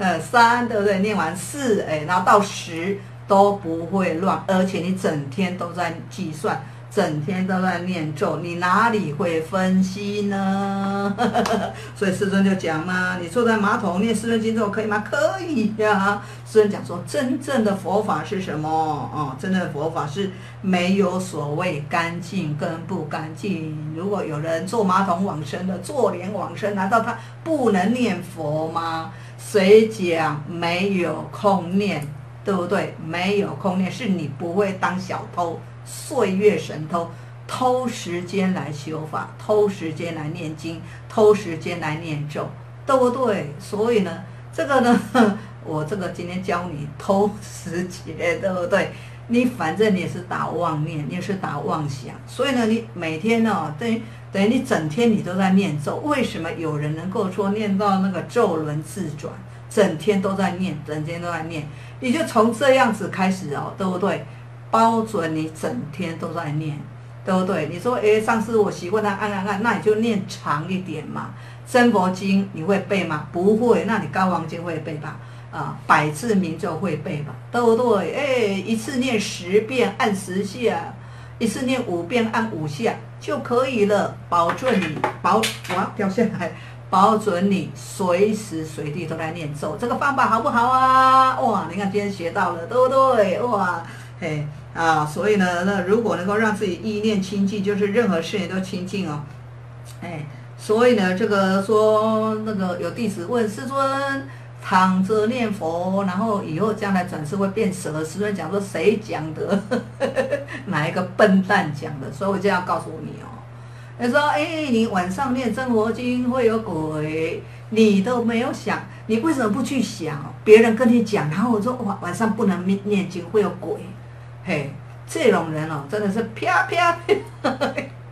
3，对不对？念完4，然后到10。都不会乱，而且你整天都在计算，整天都在念咒，你哪里会分析呢？所以师尊就讲嘛，你坐在马桶念四论经咒可以吗？可以呀。师尊讲说，真正的佛法是什么？真正的佛法是没有所谓干净跟不干净。如果有人坐马桶往生的，坐莲往生，难道他不能念佛吗？谁讲没有空念？对不对？没有空念，是你不会当小偷、岁月神偷，偷时间来修法，偷时间来念经，偷时间来念咒，对不对？所以呢，这个呢，我这个今天教你偷时节，对不对？你反正你也是打妄念，你也是打妄想，所以呢，你每天呢，等于你整天你都在念咒。为什么有人能够说念到那个咒轮自转？整天都在念，整天都在念，你就从这样子开始哦，对不对？包准你整天都在念，对不对？你说，上次我习惯它按，那你就念长一点嘛。真佛经你会背吗？不会，那你高王经会背吧？百字明咒会背吧？对不对？一次念10遍，按10下；一次念5遍，按5下就可以了。保准你哇掉下来。保准你随时随地都在念咒，这个方法好不好啊？哇，你看今天学到了，对不对？哇，所以呢，那如果能够让自己意念清净，就是任何事情都清净哦。所以呢，这个说那个有弟子问师尊，躺着念佛，然后以后将来转世会变蛇。师尊讲说谁讲的？哪一个笨蛋讲的？所以我就要告诉你哦。他说：“你晚上念真佛经会有鬼，你都没有想，你为什么不去想？别人跟你讲，然后我说晚上不能念经会有鬼，这种人哦，真的是啪啪啪，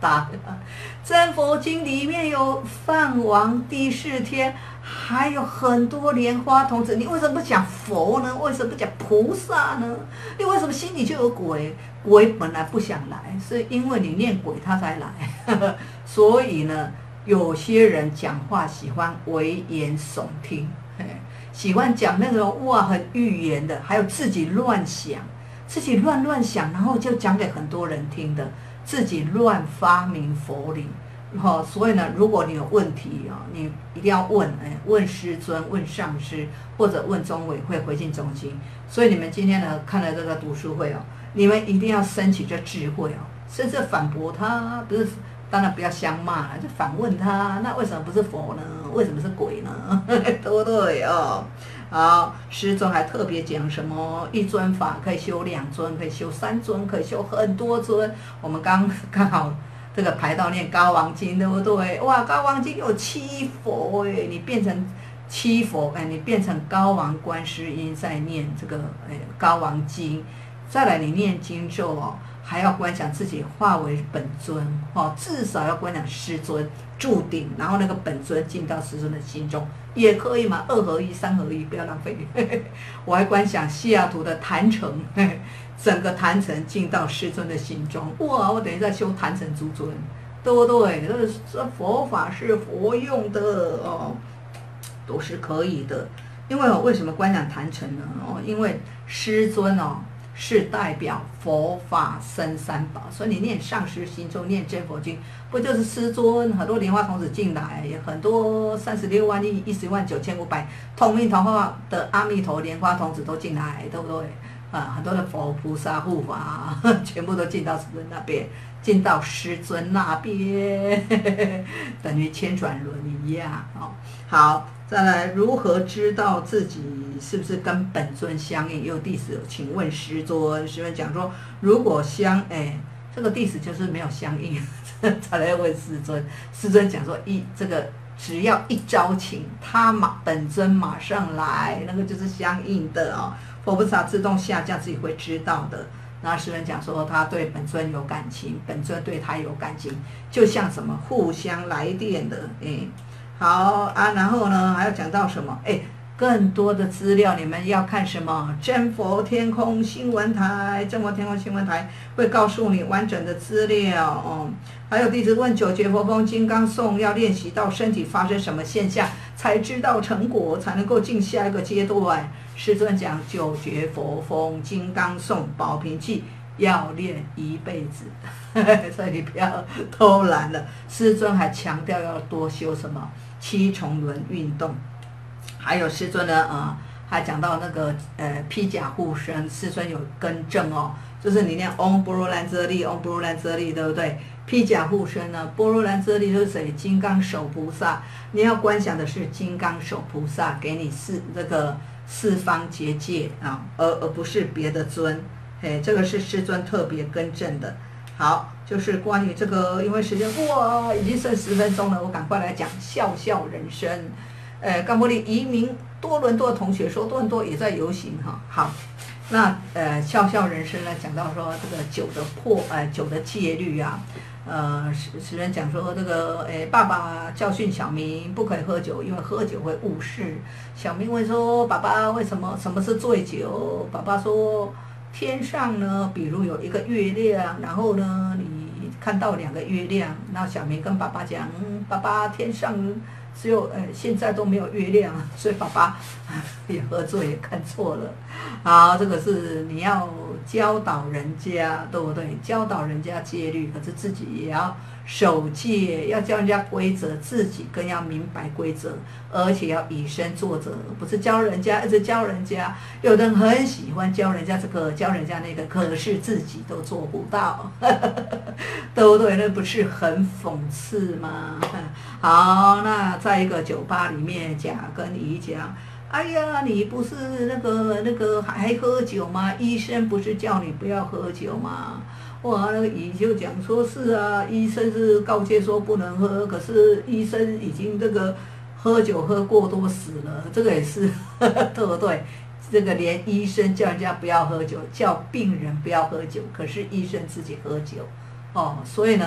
大的。真佛经里面有梵王第四天，还有很多莲花童子，你为什么不讲佛呢？为什么不讲菩萨呢？你为什么心里就有鬼？鬼本来不想来，是因为你念鬼他才来。所以呢，有些人讲话喜欢危言耸听，喜欢讲那种哇很预言的，还有自己乱想，自己乱想，然后就讲给很多人听的，自己乱发明佛理。所以呢，如果你有问题你一定要问师尊、问上师，或者问中委会回进中心。所以你们今天呢看了这个读书会你们一定要升起这智慧甚至反驳他，不是，当然不要相骂了，就反问他，那为什么不是佛呢？为什么是鬼呢？对不对好，师尊还特别讲什么一尊法可以修2尊，可以修3尊，可以修很多尊。我们刚好这个排到念高王经，对不对？哇，高王经有7佛你变成7佛你变成高王观世音在念这个高王经，再来你念经咒还要观想自己化为本尊至少要观想师尊住顶，然后那个本尊进到师尊的心中也可以嘛，2合1、3合1，不要浪费。我还观想西雅图的坛城，整个坛城进到师尊的心中，哇！我等于在修坛城诸尊，对不对？这佛法是佛用的都是可以的。因为为什么观想坛城呢？因为师尊是代表佛法僧三宝，所以你念上师心咒，念真佛经，不就是师尊？很多莲花童子进来，很多36万亿、11万9500同命同化的阿弥陀莲花童子都进来，对不对？很多的佛菩萨护法全部都进到师尊那边，进到师尊那边，等于千转轮一样好，再来如何知道自己是不是跟本尊相应？有弟子请问师尊，师尊讲说，如果这个弟子就是没有相应，再来问师尊，师尊讲说这个只要一招请，他本尊马上来，那个就是相应的佛菩萨自动下降，自己会知道的。然后师尊讲说，他对本尊有感情，本尊对他有感情，就像什么互相来电的好然后呢还要讲到什么更多的资料你们要看什么？真佛天空新闻台，真佛天空新闻台会告诉你完整的资料还有弟子问9觉佛风金刚颂要练习到身体发生什么现象才知道成果，才能够进下一个阶段。师尊讲9觉佛风金刚颂保平气要练一辈子所以你不要偷懒了。师尊还强调要多修什么7重轮运动，还有师尊呢还讲到那个披甲护身，师尊有更正就是你念嗡波罗兰遮利，嗡波罗兰遮利，对不对？披甲护身呢，波罗兰遮利就是谁？金刚手菩萨，你要观想的是金刚手菩萨给你四方结界而不是别的尊。这个是师尊特别更正的。好，就是关于这个，因为时间已经剩10分钟了，我赶快来讲笑笑人生。冈波利移民多伦多的同学说，多伦多也在游行好，那笑笑人生呢，讲到说这个酒的戒律时人讲说这个爸爸教训小明不可以喝酒，因为喝酒会误事。小明问说，爸爸为什么什么是醉酒？爸爸说，天上呢比如有一个月亮，然后呢你看到2个月亮，然后小明跟爸爸讲，爸爸天上只有现在都没有月亮，所以爸爸也喝醉，也看错了。好，这个是你要教导人家，对不对？教导人家戒律，可是自己也要守戒，要教人家规则，自己更要明白规则，而且要以身作则，不是教人家一直教人家。有的人很喜欢教人家这个，教人家那个，可是自己都做不到，对不对？那不是很讽刺吗？好，那在一个酒吧里面，甲跟乙讲，哎呀，你不是那个还喝酒吗？医生不是叫你不要喝酒吗？哇，那个乙就讲说，是啊，医生是告诫说不能喝，可是医生已经这个喝酒喝过多死了，这个也是对不对？这个连医生叫人家不要喝酒，叫病人不要喝酒，可是医生自己喝酒所以呢，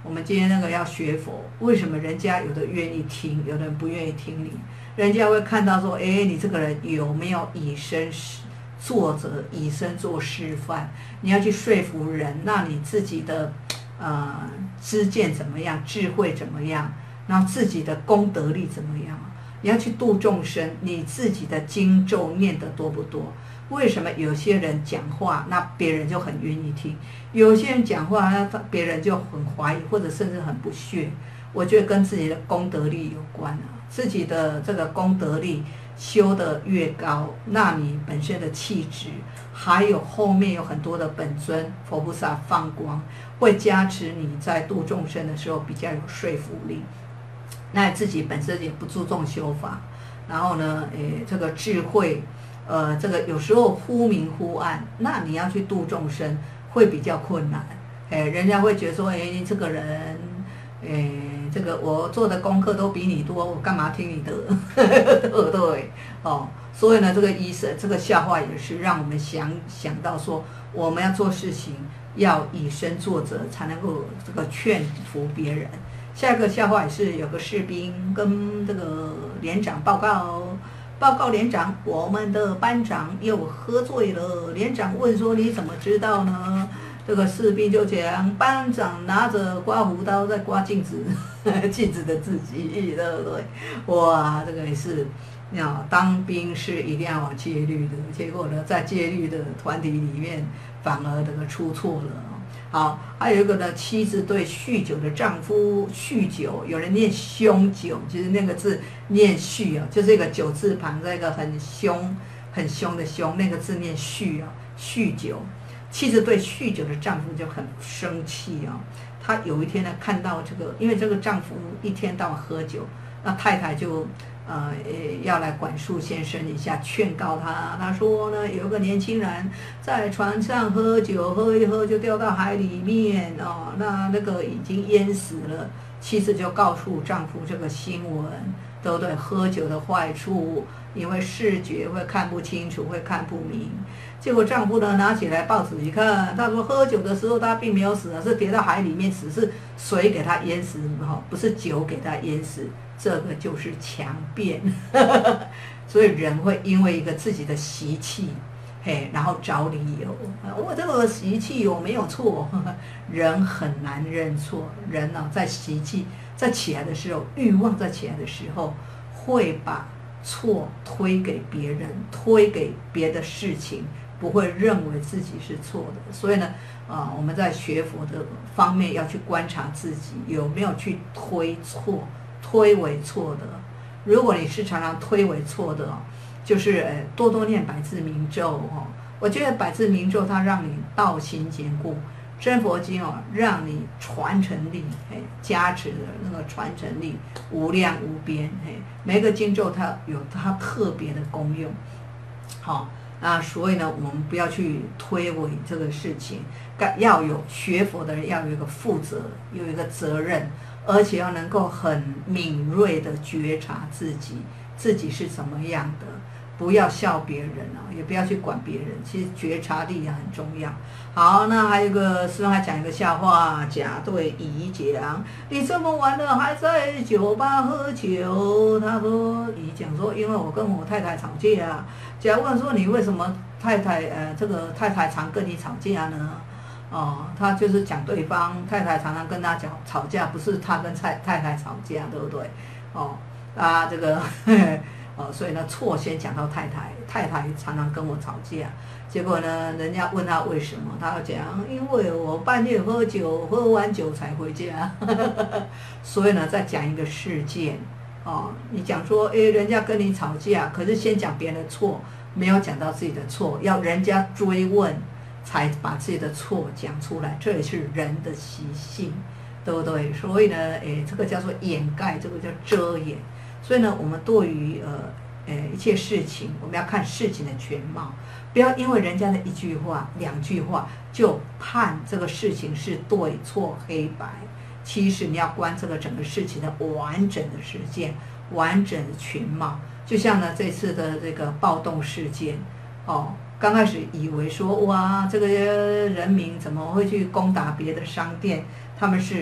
我们今天那个要学佛，为什么人家有的愿意听，有的人不愿意听你？人家会看到说，哎，你这个人有没有以身作则，以身做示范？你要去说服人，那你自己的知见怎么样，智慧怎么样，然后自己的功德力怎么样？你要去度众生，你自己的经咒念得多不多？为什么有些人讲话，那别人就很愿意听；有些人讲话，那别人就很怀疑，或者甚至很不屑？我觉得跟自己的功德力有关啊。自己的这个功德力修得越高，那你本身的气质，还有后面有很多的本尊佛菩萨放光，会加持你在度众生的时候比较有说服力。那自己本身也不注重修法，然后呢，这个智慧，这个有时候忽明忽暗，那你要去度众生会比较困难，人家会觉得说，你这个人，这个我做的功课都比你多，我干嘛听你的，对不对？哦，所以呢，这个医生这个笑话也是让我们想到说，我们要做事情要以身作则，才能够这个劝服别人。下一个笑话也是有个士兵跟这个连长报告连长，我们的班长又喝醉了。连长问说：“你怎么知道呢？”这个士兵就讲：“班长拿着刮胡刀在刮镜子，镜子的自己，对不对？”哇，这个也是，当兵是一定要往戒律的，结果呢，在戒律的团体里面，反而这个出错了。好，还有一个呢，妻子对酗酒的丈夫，酗酒，有人念凶酒，其实那个字念酗啊，就是一个酒字旁，在一个很凶的凶，那个字念酗啊，酗酒。妻子对酗酒的丈夫就很生气啊，她有一天呢，看到这个，因为这个丈夫一天到晚喝酒，那太太就要来管束先生一下，劝告他。他说呢，有个年轻人在船上喝酒，喝一喝就掉到海里面哦，那个已经淹死了。妻子就告诉丈夫这个新闻，对不对？喝酒的坏处，因为视觉会看不清楚，会看不明。结果丈夫呢拿起来报纸一看，他说喝酒的时候他并没有死，是跌到海里面死，是水给他淹死，不是酒给他淹死。这个就是强辩，所以人会因为一个自己的习气，然后找理由。我这个习气我没有错，人很难认错。人呢，在习气在起来的时候，欲望在起来的时候，会把错推给别人，推给别的事情，不会认为自己是错的。所以呢，我们在学佛的方面要去观察自己有没有去推错。推为错的，如果你是常常推为错的，就是多多念百字明咒哦。我觉得百字明咒它让你道心坚固，真佛经让你传承力加持的那个传承力无量无边每个经咒它有它特别的功用，好。那所以呢，我们不要去推诿这个事情，要有学佛的人要有一个负责，有一个责任，而且要能够很敏锐的觉察自己是怎么样的，不要笑别人也不要去管别人，其实觉察力也很重要。好，那还有一个师兄还讲一个笑话，甲对乙讲：“你这么晚了还在酒吧喝酒？”他说：“乙讲说，因为我跟我太太吵架。”甲问说：“你为什么这个太太常跟你吵架呢？”他就是讲对方太太常常跟他吵架，不是他跟太太吵架，对不对？这个所以呢，错先讲到太太常常跟我吵架。结果呢，人家问他为什么，他讲因为我半夜喝酒，喝完酒才回家。所以呢，再讲一个事件你讲说，人家跟你吵架，可是先讲别人的错，没有讲到自己的错，要人家追问才把自己的错讲出来，这也是人的习性，对不对？所以呢，这个叫做掩盖，这个叫遮掩。所以呢，我们对于一切事情，我们要看事情的全貌，不要因为人家的一句话、两句话就判这个事情是对错黑白。其实你要观这个整个事情的完整的事件、完整的全貌。就像呢这次的这个暴动事件，刚开始以为说哇，这个人民怎么会去攻打别的商店？他们是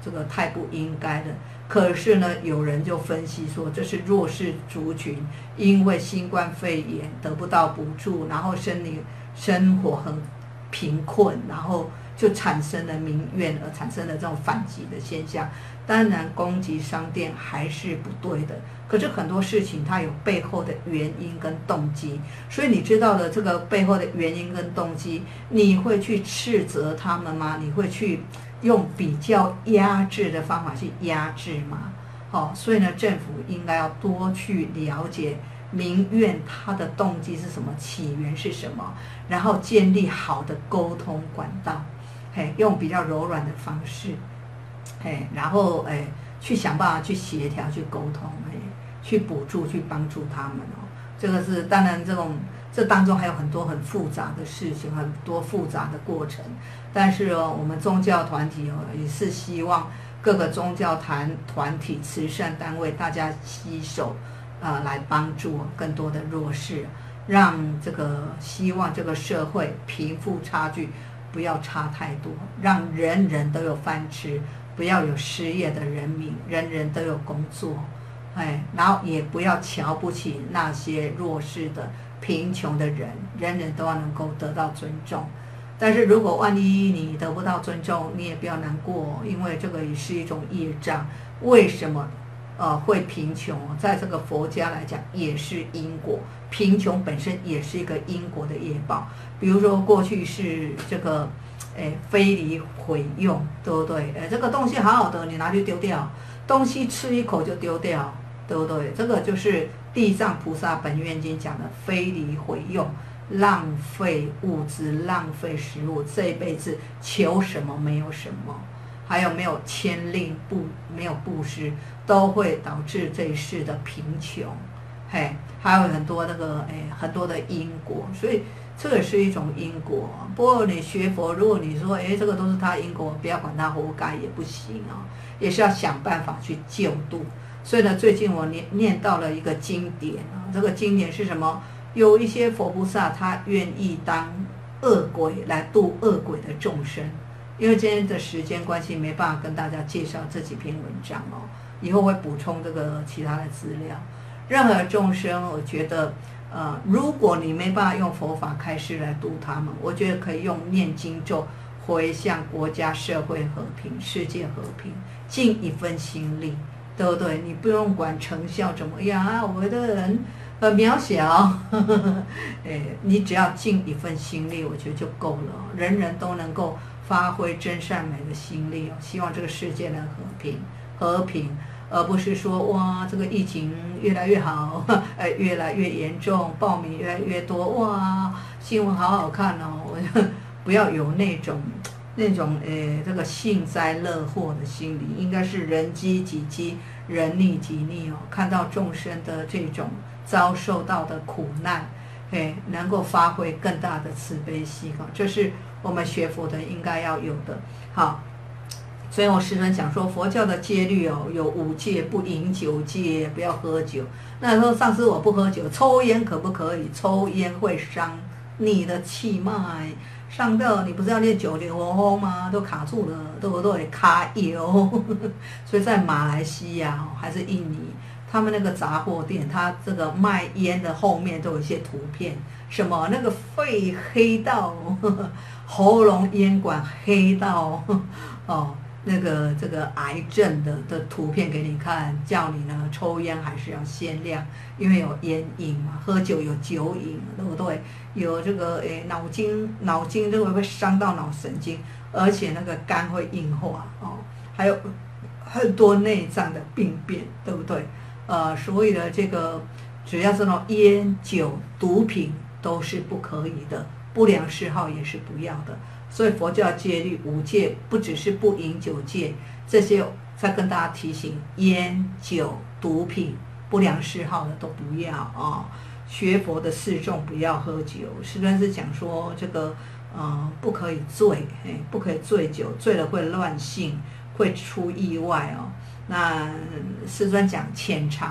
这个太不应该了。可是呢，有人就分析说，这是弱势族群因为新冠肺炎得不到补助，然后生活很贫困，然后就产生了民怨，而产生了这种反击的现象。当然，攻击商店还是不对的。可是很多事情它有背后的原因跟动机，所以你知道了这个背后的原因跟动机，你会去斥责他们吗？你会去用比较压制的方法去压制吗？所以呢，政府应该要多去了解民怨它的动机是什么，起源是什么，然后建立好的沟通管道，用比较柔软的方式，然后去想办法去协调、去沟通，去补助、去帮助他们这个是当然，这当中还有很多很复杂的事情，很多复杂的过程。但是我们宗教团体也是希望各个宗教团体、慈善单位大家携手来帮助更多的弱势，让希望这个社会贫富差距不要差太多，让人人都有饭吃，不要有失业的人民，人人都有工作，然后也不要瞧不起那些弱势的贫穷的人，人人都要能够得到尊重。但是如果万一你得不到尊重，你也不要难过，因为这个也是一种业障。为什么会贫穷？在这个佛家来讲也是因果，贫穷本身也是一个因果的业报。比如说过去是这个非礼毁用，对不对？这个东西好好的你拿去丢掉，东西吃一口就丢掉，对不对？这个就是地藏菩萨本愿经讲的非礼毁用，浪费物资，浪费食物，这一辈子求什么没有什么，还有没有牵令没有布施，都会导致这一世的贫穷。还有很多很多的因果，所以这个是一种因果。不过你学佛，如果你说这个都是他因果，不要管他活该也不行也是要想办法去救度。所以呢，最近我念到了一个经典这个经典是什么？有一些佛菩萨他愿意当恶鬼来度恶鬼的众生。因为今天的时间关系，没办法跟大家介绍这几篇文章以后会补充这个其他的资料。任何众生，我觉得如果你没办法用佛法开示来度他们，我觉得可以用念经咒回向国家社会和平、世界和平，尽一份心力，对不对？你不用管成效怎么样我的人很渺小你只要尽一份心力，我觉得就够了。人人都能够发挥真善美的心力希望这个世界能和平，而不是说哇这个疫情越来越好越来越严重，报名越来越多，哇新闻好好看不要有那种这个幸灾乐祸的心理，应该是人饥己饥，人溺己溺看到众生的这种遭受到的苦难能够发挥更大的慈悲心这是我们学佛的应该要有的。好，所以我时常讲说，佛教的戒律有5戒：不饮酒戒，不要喝酒。那时候上次我不喝酒，抽烟可不可以？抽烟会伤你的气脉，伤到你不是要念90后吗？都卡住了，对不对？卡油。所以在马来西亚还是印尼，他们那个杂货店，他这个卖烟的后面都有一些图片，什么那个肺黑到喉咙烟管黑到那个这个癌症的图片给你看，叫你呢抽烟还是要限量，因为有烟瘾嘛，喝酒有酒瘾，对不对？有这个脑筋这个会伤到脑神经，而且那个肝会硬化还有很多内脏的病变，对不对？所以呢，这个只要这种烟酒毒品都是不可以的，不良嗜好也是不要的。所以佛教戒律5戒不只是不饮酒戒，这些再跟大家提醒，烟酒毒品不良嗜好的都不要学佛的四众不要喝酒，师尊是讲说这个不可以醉，不可以醉酒，醉了会乱性，会出意外那师尊讲浅尝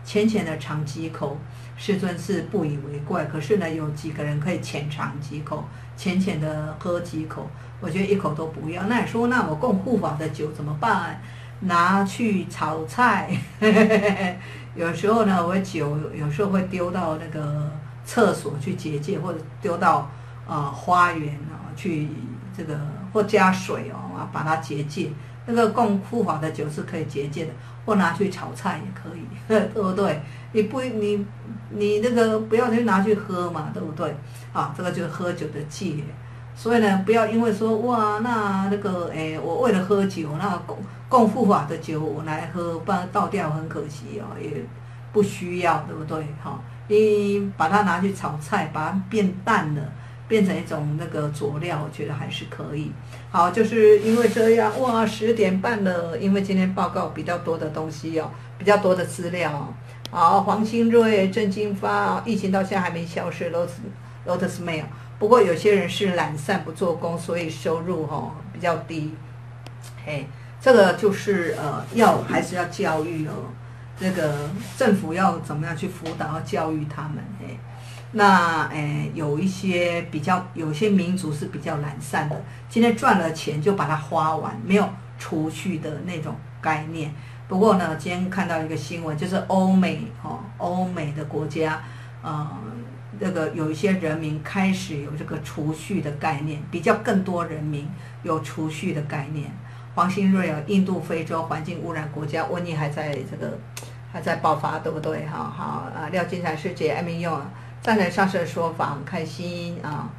浅浅的尝几口，世尊是不以为怪。可是呢，有几个人可以浅尝几口，浅浅的喝几口，我觉得一口都不要。那你说，那我供护法的酒怎么办？拿去炒菜。有时候呢，我酒有时候会丢到那个厕所去结界，或者丢到花园去这个或加水把它结界。那个供护法的酒是可以结界的，或拿去炒菜也可以，对不对？你那个不要去拿去喝嘛，对不对？这个就是喝酒的戒。所以呢，不要因为说哇，那个我为了喝酒，那供护法的酒我来喝，不然倒掉很可惜也不需要，对不对？你把它拿去炒菜，把它变淡了，变成一种那个佐料，我觉得还是可以。好，就是因为这样，哇，10点半了，因为今天报告比较多的东西比较多的资料。好，黄新瑞、郑金发，疫情到现在还没消失，Lotus 没有。不过有些人是懒散不做工，所以收入比较低。这个就是还是要教育这个政府要怎么样去辅导教育他们。那有些民族是比较懒散的，今天赚了钱就把它花完，没有储蓄的那种概念。不过呢，今天看到一个新闻，就是欧美的国家这个有一些人民开始有这个储蓄的概念，比较更多人民有储蓄的概念。黄新瑞印度、非洲环境污染国家，瘟疫还在爆发，对不对？好廖金才师姐艾明用赞成上师的说法，很开心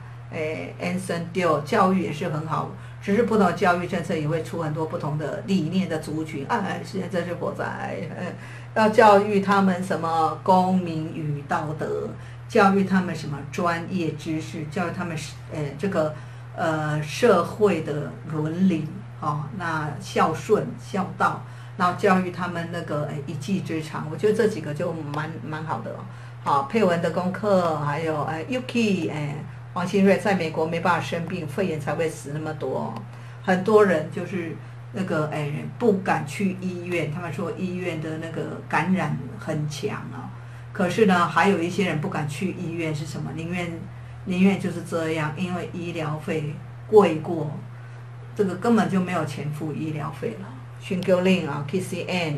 Anson Dio 教育也是很好，只是不同的教育政策也会出很多不同的理念的族群。现在这是火灾，要教育他们什么公民与道德，教育他们什么专业知识，教育他们这个社会的伦理那孝顺孝道，然后教育他们那个一技之长。我觉得这几个就蛮好的好，佩文的功课，还有Yuki 黄新瑞在美国没办法生病，肺炎才会死那么多。很多人就是那个不敢去医院，他们说医院的那个感染很强可是呢，还有一些人不敢去医院是什么？宁愿就是这样，因为医疗费贵过，这个根本就没有钱付医疗费了。寻求令KCN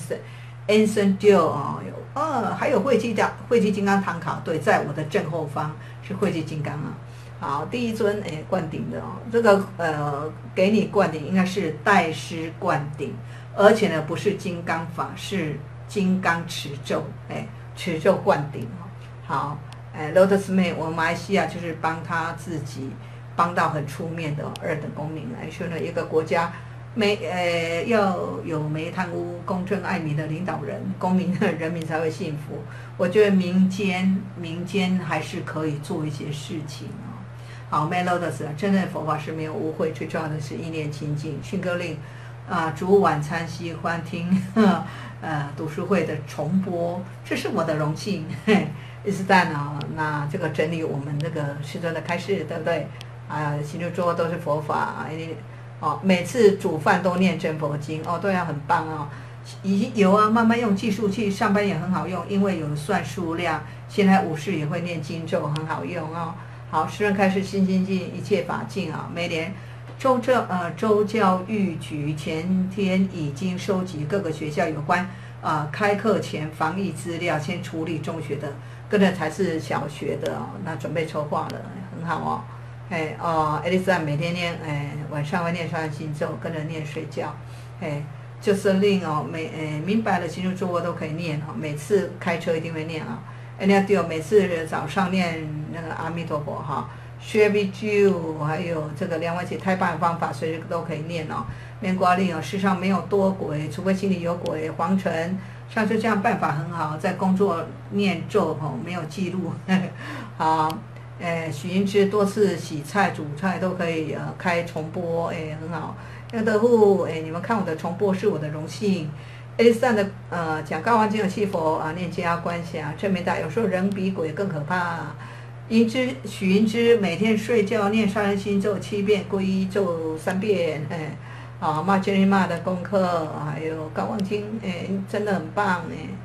Anson Dio 还有汇集金刚唐卡，对，在我的正后方是汇集金刚好，第一尊灌顶的这个给你灌顶应该是代师灌顶，而且呢不是金刚法，是金刚持咒持咒灌顶好，Lotus May 我们马来西亚就是帮他自己帮到很出面的2等公民来说呢，一个国家要有没贪污、公正爱民的领导人，公民人民才会幸福。我觉得民间还是可以做一些事情好 ，Melodos 真正的佛法是没有污秽，最重要的是意念清净。训歌令煮晚餐喜欢听读书会的重播，这是我的荣幸。伊斯旦那这个整理我们这个师尊的开示，对不对？行住坐都是佛法每次煮饭都念真佛经对很棒有慢慢用计数器，上班也很好用，因为有算数量。现在武士也会念经咒，很好用好，师尊开示心清净，一切法净每年州教育局前天已经收集各个学校有关开课前防疫资料，先处理中学的，跟着才是小学的那准备筹划了，很好艾丽莎每天念晚上会念上心咒，跟着念睡觉就是令明白了行住坐卧都可以念每次开车一定会念每次早上念那个阿弥陀佛share with you， 还有这个梁文杰太棒的方法，随时都可以念念瓜令世上没有多鬼，除非心里有鬼。黄尘像是这样办法很好，在工作念咒没有记录好。许英之多次洗菜煮菜都可以开重播很好。杨德户你们看我的重播是我的荣幸。A3的讲高王经有气佛念皆要观想，证明大有时候人比鬼更可怕。许英之每天睡觉念杀人心咒7遍，皈依咒3遍骂 Jenny 骂的功课，还有高王经真的很棒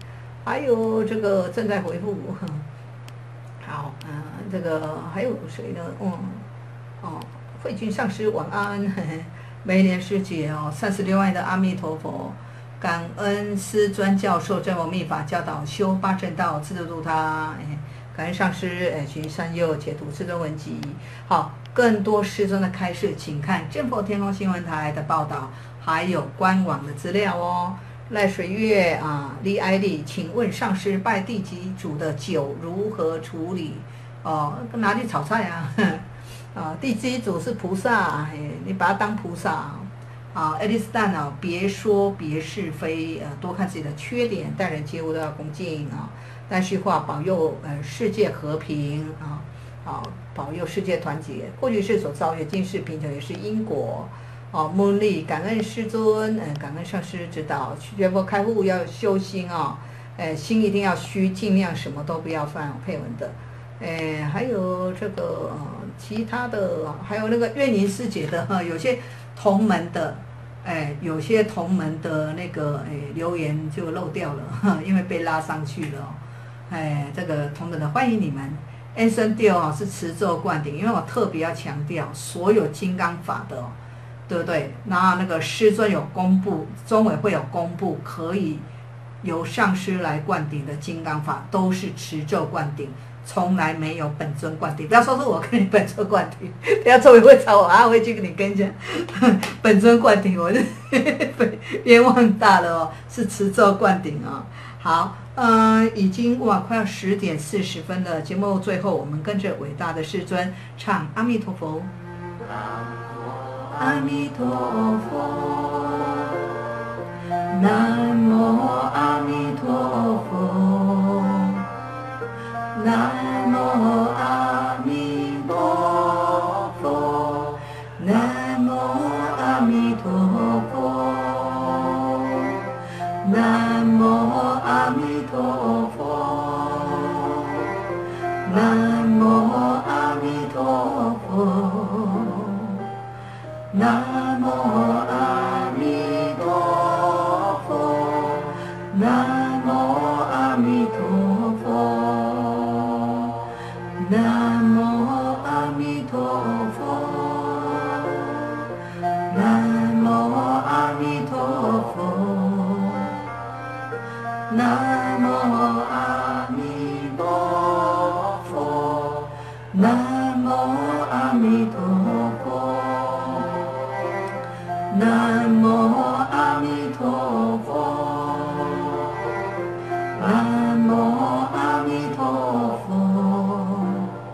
还有这个正在回复。好，这个还有谁呢？慧君上师晚安。梅莲师姐哦，36万的阿弥陀佛，感恩师尊教授正佛密法教导修八正道，自度度他。感恩上师群善诱解读师尊文集。好，更多师尊的开示，请看正佛天空新闻台的报道，还有官网的资料哦。赖水月啊，李爱丽，请问上师拜地基主的酒如何处理？拿去炒菜啊。地基主是菩萨，你把它当菩萨啊。爱丽丝蛋啊，别说别是非，多看自己的缺点，待人接物都要恭敬啊。但是话保佑世界和平保佑世界团结。过去世所造业，今世贫穷也是因果。梦丽，感恩师尊，感恩上师指导，学佛开悟要修心心一定要虚，尽量什么都不要犯。配文的，还有这个其他的，还有那个月宁师姐的有些同门的，有些同门的那个留言就漏掉了，因为被拉上去了这个同门的欢迎你们。Anson Dio 是持咒灌顶，因为我特别要强调，所有金刚法的对不对？然后那个师尊有公布，中委会有公布，可以由上师来灌顶的金刚法，都是持咒灌顶，从来没有本尊灌顶。不要说是我跟你本尊灌顶，等下中委会找我我会去跟你跟讲本尊灌顶，我就冤枉大了哦，是持咒灌顶好，已经快要10点40分了。节目最后，我们跟着伟大的师尊唱阿弥陀佛。阿弥陀佛，南无阿弥陀佛，南无阿弥陀佛，南无阿弥陀佛，南无阿弥陀佛，南无阿弥陀佛。南无阿弥陀佛，南无阿弥陀佛，南无阿弥陀佛，南无阿弥陀佛，南无阿弥陀佛，南无阿弥陀佛。南无阿弥陀佛，南无阿弥陀佛，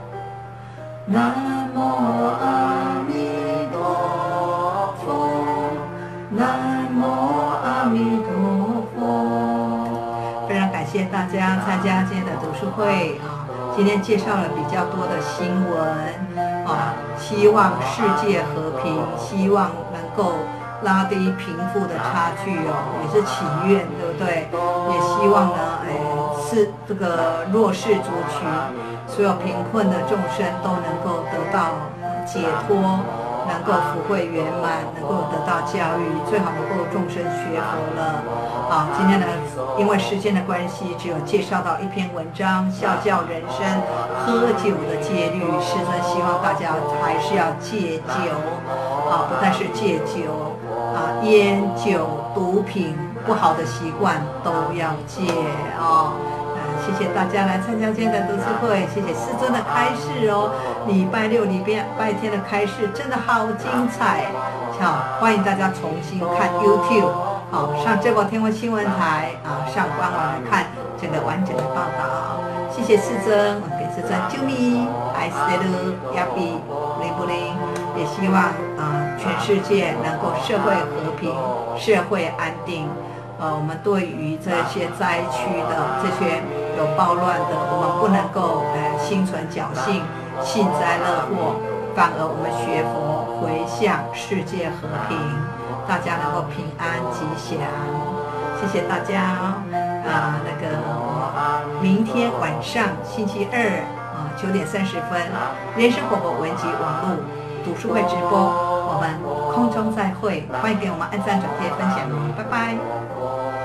南无阿弥陀佛，南无阿弥陀佛。非常感谢大家参加今天的读书会今天介绍了比较多的新闻希望世界和平，希望能够拉低贫富的差距也是祈愿，对不对？也希望呢，是这个弱势族群，所有贫困的众生都能够得到解脱，能够福慧圆满，能够得到教育，最好能够众生学佛了。今天呢，因为时间的关系，只有介绍到一篇文章，笑教人生喝酒的戒律。师尊希望大家还是要戒酒不但是戒酒烟酒毒品不好的习惯都要戒谢谢大家来参加今天的读书会，谢谢师尊的开示礼拜六、礼拜天的开示真的好精彩欢迎大家重新看 YouTube 上这个天空新闻台上官网来看这个完整的报道。谢谢师尊，我们给师尊救命，爱死了亚比灵不灵？也希望全世界能够社会和平，社会安定。我们对于这些灾区的这些有暴乱的，我们不能够心存侥幸，幸灾乐祸，反而我们学佛回向世界和平，大家能够平安吉祥。谢谢大家明天晚上星期二9点30分，人生活佛文集网络读书会直播，我们空中再会，欢迎给我们按赞、转贴、分享，拜拜。